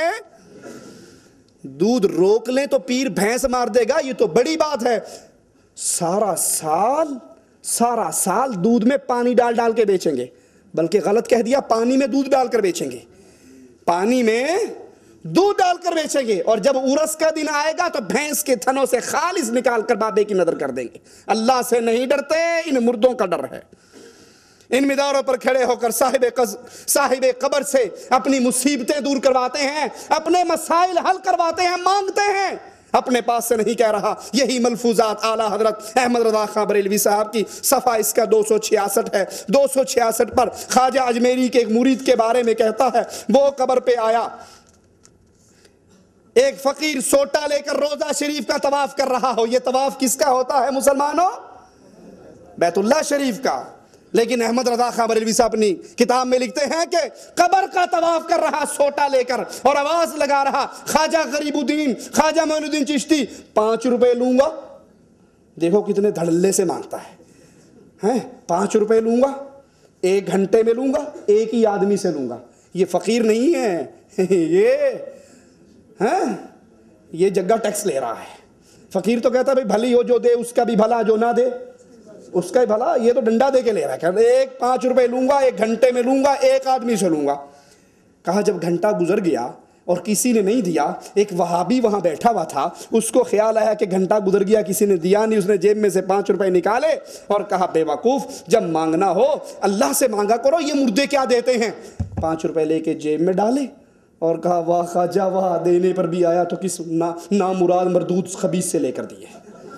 دودھ روک لیں تو پیر بھینس مار دے گا، یہ تو بڑی بات ہے۔ سارا سال دودھ میں پانی ڈال ڈال کے بیچیں گے، بلکہ غلط کہہ دیا، پانی میں دودھ ڈال کر بیچیں گے، پانی میں دودھ ڈال کر بیچیں گے، اور جب عرس کا دن آئے گا تو بھینس کے تھنوں سے خالص نکال کر بابے کی نظر کر دیں گے۔ اللہ سے نہیں ڈرتے، ان مردوں کا ڈر ہے۔ ان مداروں پر کھڑے ہو کر صاحب قبر سے اپنی مصیبتیں دور کرواتے ہیں، اپنے مسائل حل کرواتے ہیں، مانگتے ہیں، اپنے پاس سے نہیں کہہ رہا۔ یہی ملفوظات اعلیٰ حضرت احمد رضا خاں بریلوی صاحب کی صفحہ اس کا 266 ہے۔ 266 پر خواجہ اجمیری کے ایک مرید کے بارے میں کہتا ہے، وہ قبر پہ آیا، ایک فقیر سوٹا لے کر روضہ شریف کا طواف کر رہا ہو۔ یہ طواف کس کا ہوتا ہے مسلمانوں؟ بیت اللہ شریف کا۔ لیکن احمد رضا خاں بریلوی صاحب اپنی کتاب میں لکھتے ہیں کہ قبر کا طواف کر رہا سوٹا لے کر اور آواز لگا رہا، خواجہ غریب الدین، خواجہ معین الدین چشتی، 5 روپے لوں گا۔ دیکھو کتنے دھڑلے سے مانگتا ہے، 5 روپے لوں گا، 1 گھنٹے میں لوں گا، ایک ہی آدمی سے لوں گا۔ یہ فقیر نہیں ہے، یہ جگہ ٹیکس لے رہا ہے۔ فقیر تو کہتا ہے بھائی بھلی ہو جو دے اس کا بھی بھلا، جو نہ دے اس کا ہی بھلا۔ یہ تو ڈنڈا دے کے لے رہا ہے، کہتا ہے 5 روپے لوں گا، 1 گھنٹے میں لوں گا، ایک آدمی سے لوں گا۔ کہا جب گھنٹہ گزر گیا اور کسی نے نہیں دیا، ایک وہابی وہاں بیٹھا ہوا تھا، اس کو خیال آیا کہ گھنٹہ گزر گیا کسی نے دیا نہیں، اس نے جیب میں سے 5 روپے نکالے اور کہا بے وقوف، جب مانگنا ہو اللہ سے مانگا کرو، یہ مردے کیا دیتے ہیں۔ 5 روپے لے کے جیب میں ڈالے اور کہا واہ خواجہ واہ، دینے پر بھی آیا تو کس نامراد مردود خبیث سے لے کر دیے۔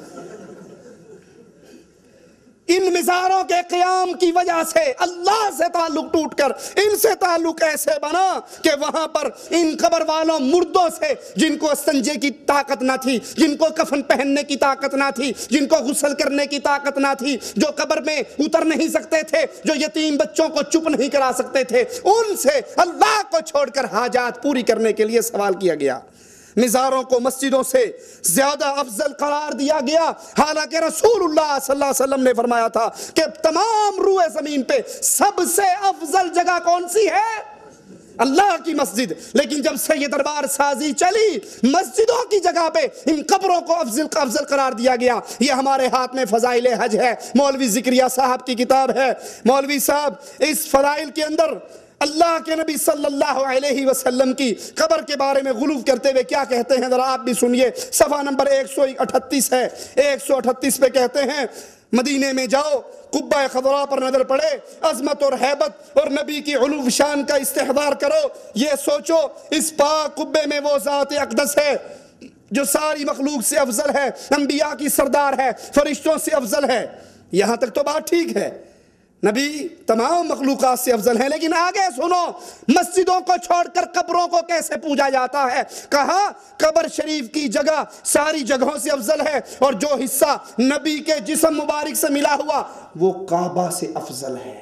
ان مزاروں کے قیام کی وجہ سے اللہ سے تعلق ٹوٹ کر ان سے تعلق ایسے بنا کہ وہاں پر ان قبر والوں مردوں سے، جن کو استنجے کی طاقت نہ تھی، جن کو کفن پہننے کی طاقت نہ تھی، جن کو غسل کرنے کی طاقت نہ تھی، جو قبر میں اتر نہیں سکتے تھے، جو یتیم بچوں کو چپ نہیں کرا سکتے تھے، ان سے اللہ کو چھوڑ کر حاجات پوری کرنے کے لیے سوال کیا گیا۔ مزاروں کو مسجدوں سے زیادہ افضل قرار دیا گیا، حالانکہ رسول اللہ صلی اللہ علیہ وسلم نے فرمایا تھا کہ تمام روئے زمین پہ سب سے افضل جگہ کون سی ہے؟ اللہ کی مسجد۔ لیکن جب سے یہ دربار سازی چلی، مسجدوں کی جگہ پہ ان قبروں کو افضل قرار دیا گیا۔ یہ ہمارے ہاتھ میں فضائل حج ہے، مولوی ذکریہ صاحب کی کتاب ہے۔ مولوی صاحب اس فضائل کے اندر اللہ کے نبی صلی اللہ علیہ وسلم کی قبر کے بارے میں غلو کرتے ہوئے کیا کہتے ہیں، ذرا آپ بھی سنیے۔ صفحہ نمبر 138 ہے، 138 پہ کہتے ہیں، مدینے میں جاؤ، قبہ خضراء پر نظر پڑے، عظمت اور ہیبت اور نبی کی علو شان کا استحضار کرو، یہ سوچو اس پاک قبے میں وہ ذات اقدس ہے جو ساری مخلوق سے افضل ہے، انبیاء کی سردار ہے، فرشتوں سے افضل ہے۔ یہاں تک تو بات ٹھیک ہے، نبی تمام مخلوقات سے افضل ہیں، لیکن آگے سنو، مسجدوں کو چھوڑ کر قبروں کو کیسے پوجا جاتا ہے۔ کہا قبر شریف کی جگہ ساری جگہوں سے افضل ہے، اور جو حصہ نبی کے جسم مبارک سے ملا ہوا وہ کعبہ سے افضل ہے۔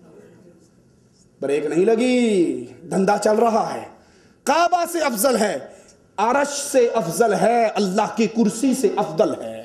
بریک نہیں لگی، دھندا چل رہا ہے۔ کعبہ سے افضل ہے، عرش سے افضل ہے، اللہ کی کرسی سے افضل ہے۔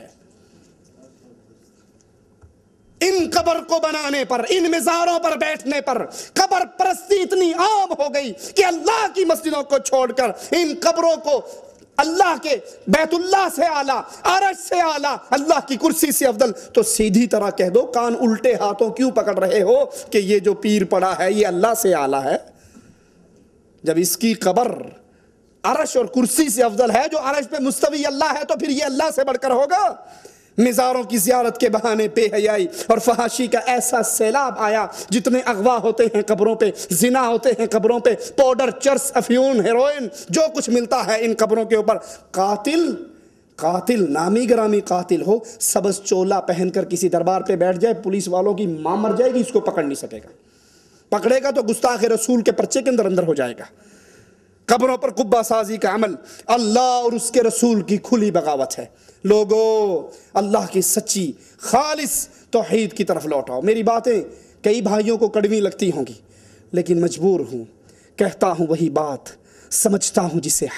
ان قبر کو بنانے پر، ان مزاروں پر بیٹھنے پر قبر پرستی اتنی عام ہو گئی کہ اللہ کی مسجدوں کو چھوڑ کر ان قبروں کو اللہ کے بیت اللہ سے اعلیٰ، عرش سے اعلیٰ، اللہ کی کرسی سے افضل۔ تو سیدھی طرح کہہ دو، کان الٹے ہاتھوں کیوں پکڑ رہے ہو کہ یہ جو پیر پڑا ہے یہ اللہ سے اعلیٰ ہے؟ جب اس کی قبر عرش اور کرسی سے افضل ہے، جو عرش پہ مستوی اللہ ہے، تو پھر یہ اللہ سے بڑھ کر ہوگا؟ مزاروں کی زیارت کے بہانے بے حیائی اور فحاشی کا ایسا سیلاب آیا، جتنے اغوا ہوتے ہیں قبروں پہ، زنا ہوتے ہیں قبروں پہ، پاؤڈر، چرس، افیون، ہیروئن، جو کچھ ملتا ہے ان قبروں کے اوپر۔ قاتل نامی گرامی قاتل ہو، سبز چولا پہن کر کسی دربار پہ بیٹھ جائے، پولیس والوں کی ماں مر جائے گی، اس کو پکڑ نہیں سکے گا، پکڑے گا تو گستاخ رسول کے پرچے کے اندر ہو جائے گا۔ قبروں پر قبہ سازی کا عمل اللہ اور اس کے رسول کی کھلی بغاوت ہے۔ لوگو، اللہ کی سچی خالص توحید کی طرف لوٹاؤ۔ میری باتیں کئی بھائیوں کو کڑوی لگتی ہوں گی، لیکن مجبور ہوں، کہتا ہوں وہی بات، سمجھتا ہوں جسے حق،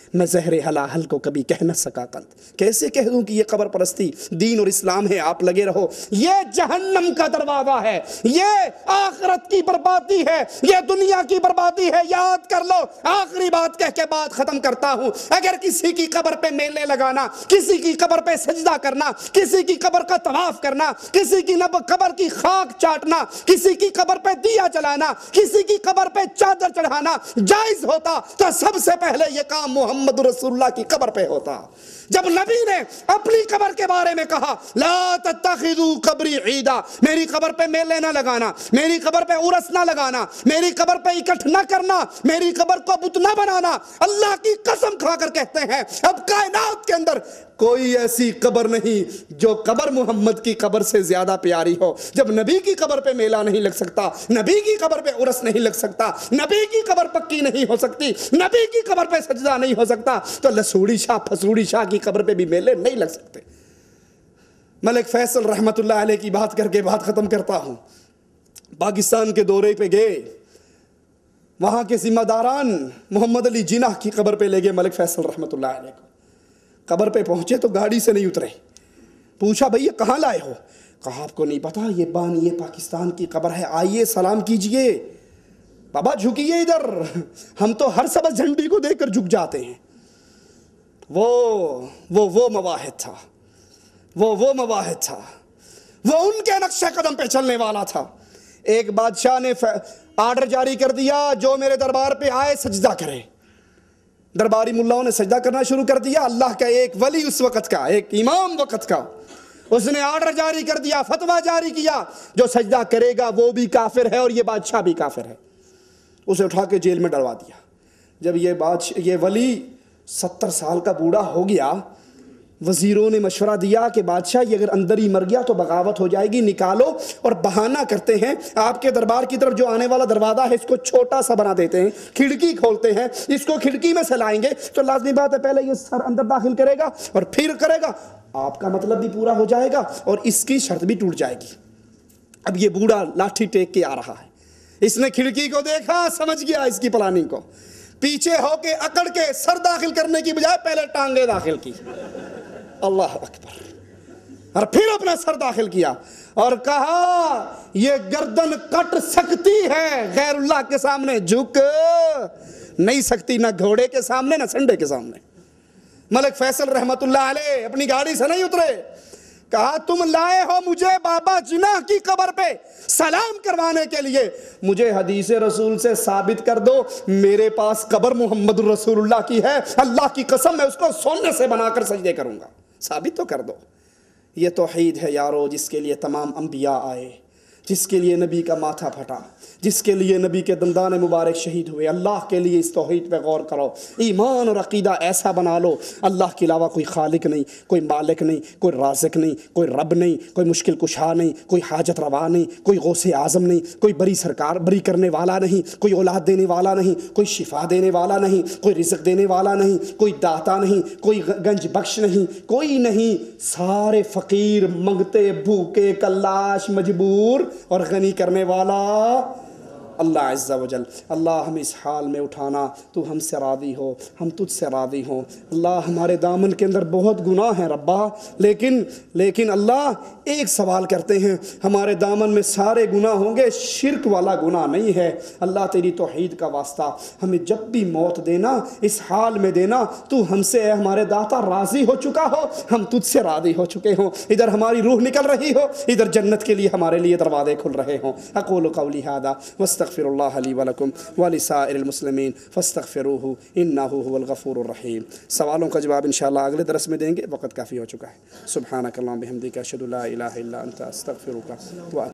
میں زہر ہلاہل کو کبھی کہہ نہ سکا قند، کیسے کہہ دوں کہ یہ قبر پرستی دین اور اسلام ہے، آپ لگے رہو، یہ جہنم کا دروازہ ہے، یہ آخرت کی بربادی ہے، یہ دنیا کی بربادی ہے، یاد کر لو۔ آخری بات کہہ کے بات ختم کرتا ہوں، اگر کسی کی قبر پہ میلے لگانا، کسی کی قبر پہ سجدہ کرنا، کسی کی قبر کا طواف کرنا، کسی کی قبر کی خاک چاٹنا، کسی کی قبر پہ دیا جلانا، کسی کی قبر پہ چادر چڑھانا جائز ہوتا تو سب سے پہلے یہ کام محمد رسول اللہ کی قبر پہ ہوتا۔ جب نبی نے اپنی قبر کے بارے میں کہا لا تتخذوا قبری عیدا، میری قبر پہ میلے نہ لگانا، میری قبر پہ عرس نہ لگانا، میری قبر پہ اکٹھ نہ کرنا، میری قبر کو بت نہ بنانا، اللہ کی قسم کھا کر کہتے ہیں اب کائنات کے اندر کوئی ایسی قبر نہیں جو قبر محمد کی قبر سے زیادہ پیاری ہو۔ جب نبی کی قبر پہ میلہ نہیں لگ سکتا، نبی کی قبر پہ عرس نہیں لگ سکتا، نبی کی قبر پکی نہیں ہو سکتی، نبی کی قبر پہ سجدہ نہیں ہو سکتا، تو لسوڑی شاہ پھسوڑی شاہ کی قبر پہ بھی میلے نہیں لگ سکتے۔ ملک فیصل رحمت اللہ علیہ کی بات کر کے بات ختم کرتا ہوں۔ پاکستان کے دورے پہ گئے، وہاں کے ذمہ داران محمد علی جناح کی قبر پہ لے گئے ملک فیصل رحمت اللہ علیہ کو۔ قبر پہ پہنچے تو گاڑی سے نہیں اترے، پوچھا بھئی یہ کہاں لائے ہو؟ کہا آپ کو نہیں پتا یہ بانی پاکستان کی قبر ہے، آئیے سلام کیجئے۔ بابا جھکیے ادھر، ہم تو ہر سبز جھنڈی کو دیکھ کر جھک جاتے ہیں۔ وہ مواحد تھا، وہ مواحد تھا، وہ ان کے نقش قدم پہ چلنے والا تھا۔ ایک بادشاہ نے آرڈر جاری کر دیا جو میرے دربار پہ آئے سجدہ کرے۔ درباری ملاؤں نے سجدہ کرنا شروع کر دیا۔ اللہ کا ایک ولی اس وقت کا، ایک امام وقت کا، اس نے آرڈر جاری کر دیا، فتویٰ جاری کیا، جو سجدہ کرے گا وہ بھی کافر ہے اور یہ بادشاہ بھی کافر ہے۔ اسے اٹھا کے جیل میں ڈلوا دیا۔ جب یہ ولی 70 سال کا بوڑھا ہو گیا، وزیروں نے مشورہ دیا کہ بادشاہ یہ اگر اندر ہی مر گیا تو بغاوت ہو جائے گی، نکالو، اور بہانہ کرتے ہیں آپ کے دربار کی طرف جو آنے والا دروازہ ہے اس کو چھوٹا سا بنا دیتے ہیں، کھڑکی کھولتے ہیں، اس کو کھڑکی میں سے لائیں گے تو لازمی بات ہے پہلے یہ سر اندر داخل کرے گا اور پھر کرے گا، آپ کا مطلب بھی پورا ہو جائے گا اور اس کی شرط بھی ٹوٹ جائے گی۔ اب یہ بوڑھا لاٹھی ٹیک کے آ رہا ہے، اس نے کھڑکی کو دیکھا، سمجھ گیا اس کی پلاننگ کو، پیچھے ہو کے اکڑ کے سر داخل کرنے کی بجائے پہلے ٹانگیں داخل کی، اللہ اکبر، اور پھر اپنا سر داخل کیا اور کہا یہ گردن کٹ سکتی ہے، غیر اللہ کے سامنے جھک نہیں سکتی، نہ گھوڑے کے سامنے نہ سنڈے کے سامنے۔ ملک فیصل رحمت اللہ علیہ اپنی گاڑی سے نہیں اترے، کہا تم لائے ہو مجھے بابا جناح کی قبر پہ سلام کروانے کے لیے، مجھے حدیث رسول سے ثابت کر دو میرے پاس قبر محمد رسول اللہ کی ہے، اللہ کی قسم میں اس کو سونے سے بنا کر سجدے کروں گا، ثابت تو کر دو۔ یہ توحید ہے یارو، جس کے لیے تمام انبیاء آئے، جس کے لیے نبی کا ماتھا پھٹا، جس کے لیے نبی کے دندان مبارک شہید ہوئے۔ اللہ کے لیے اس توحید پہ غور کرو، ایمان اور عقیدہ ایسا بنا لو اللہ کے علاوہ کوئی خالق نہیں، کوئی مالک نہیں، کوئی رازق نہیں، کوئی رب نہیں، کوئی مشکل کشا نہیں، کوئی حاجت روا نہیں، کوئی غوث اعظم نہیں، کوئی بری سرکار بری کرنے والا نہیں، کوئی اولاد دینے والا نہیں، کوئی شفا دینے والا نہیں، کوئی رزق دینے والا نہیں، کوئی داتا نہیں، کوئی گنج بخش نہیں، کوئی نہیں، سارے فقیر، منگتے، بھوکے، کلاش، مجبور اور غنی کرنے والا اللہ عز و جل۔ اللہ ہمیں اس حال میں اٹھانا، تو ہم سے راضی ہو، ہم تجھ سے راضی ہوں۔ اللہ ہمارے دامن کے اندر بہت گناہ ہیں ربا، لیکن اللہ ایک سوال کرتے ہیں، ہمارے دامن میں سارے گناہ ہوں گے، شرک والا گناہ نہیں ہے۔ اللہ تیری توحید کا واسطہ ہمیں جب بھی موت دینا اس حال میں دینا تو ہم سے اے ہمارے داتا راضی ہو چکا ہو، ہم تجھ سے راضی ہو چکے ہوں، ادھر ہماری روح نکل رہی ہو، ادھر جنت کے لیے ہمارے لیے دروازے کھل رہے ہوں۔ اقول قولی ھذا واستغفر اللہ لی ولکم ولسائر المسلمین فاستغفروہ انہ هو الغفور الرحیم۔ سوالوں کا جواب انشاءاللہ اگلے درس میں دیں گے، وقت کافی ہو چکا ہے۔ سبحانک اللہم بحمدک اشہد ان لا الہ الا انت استغفرک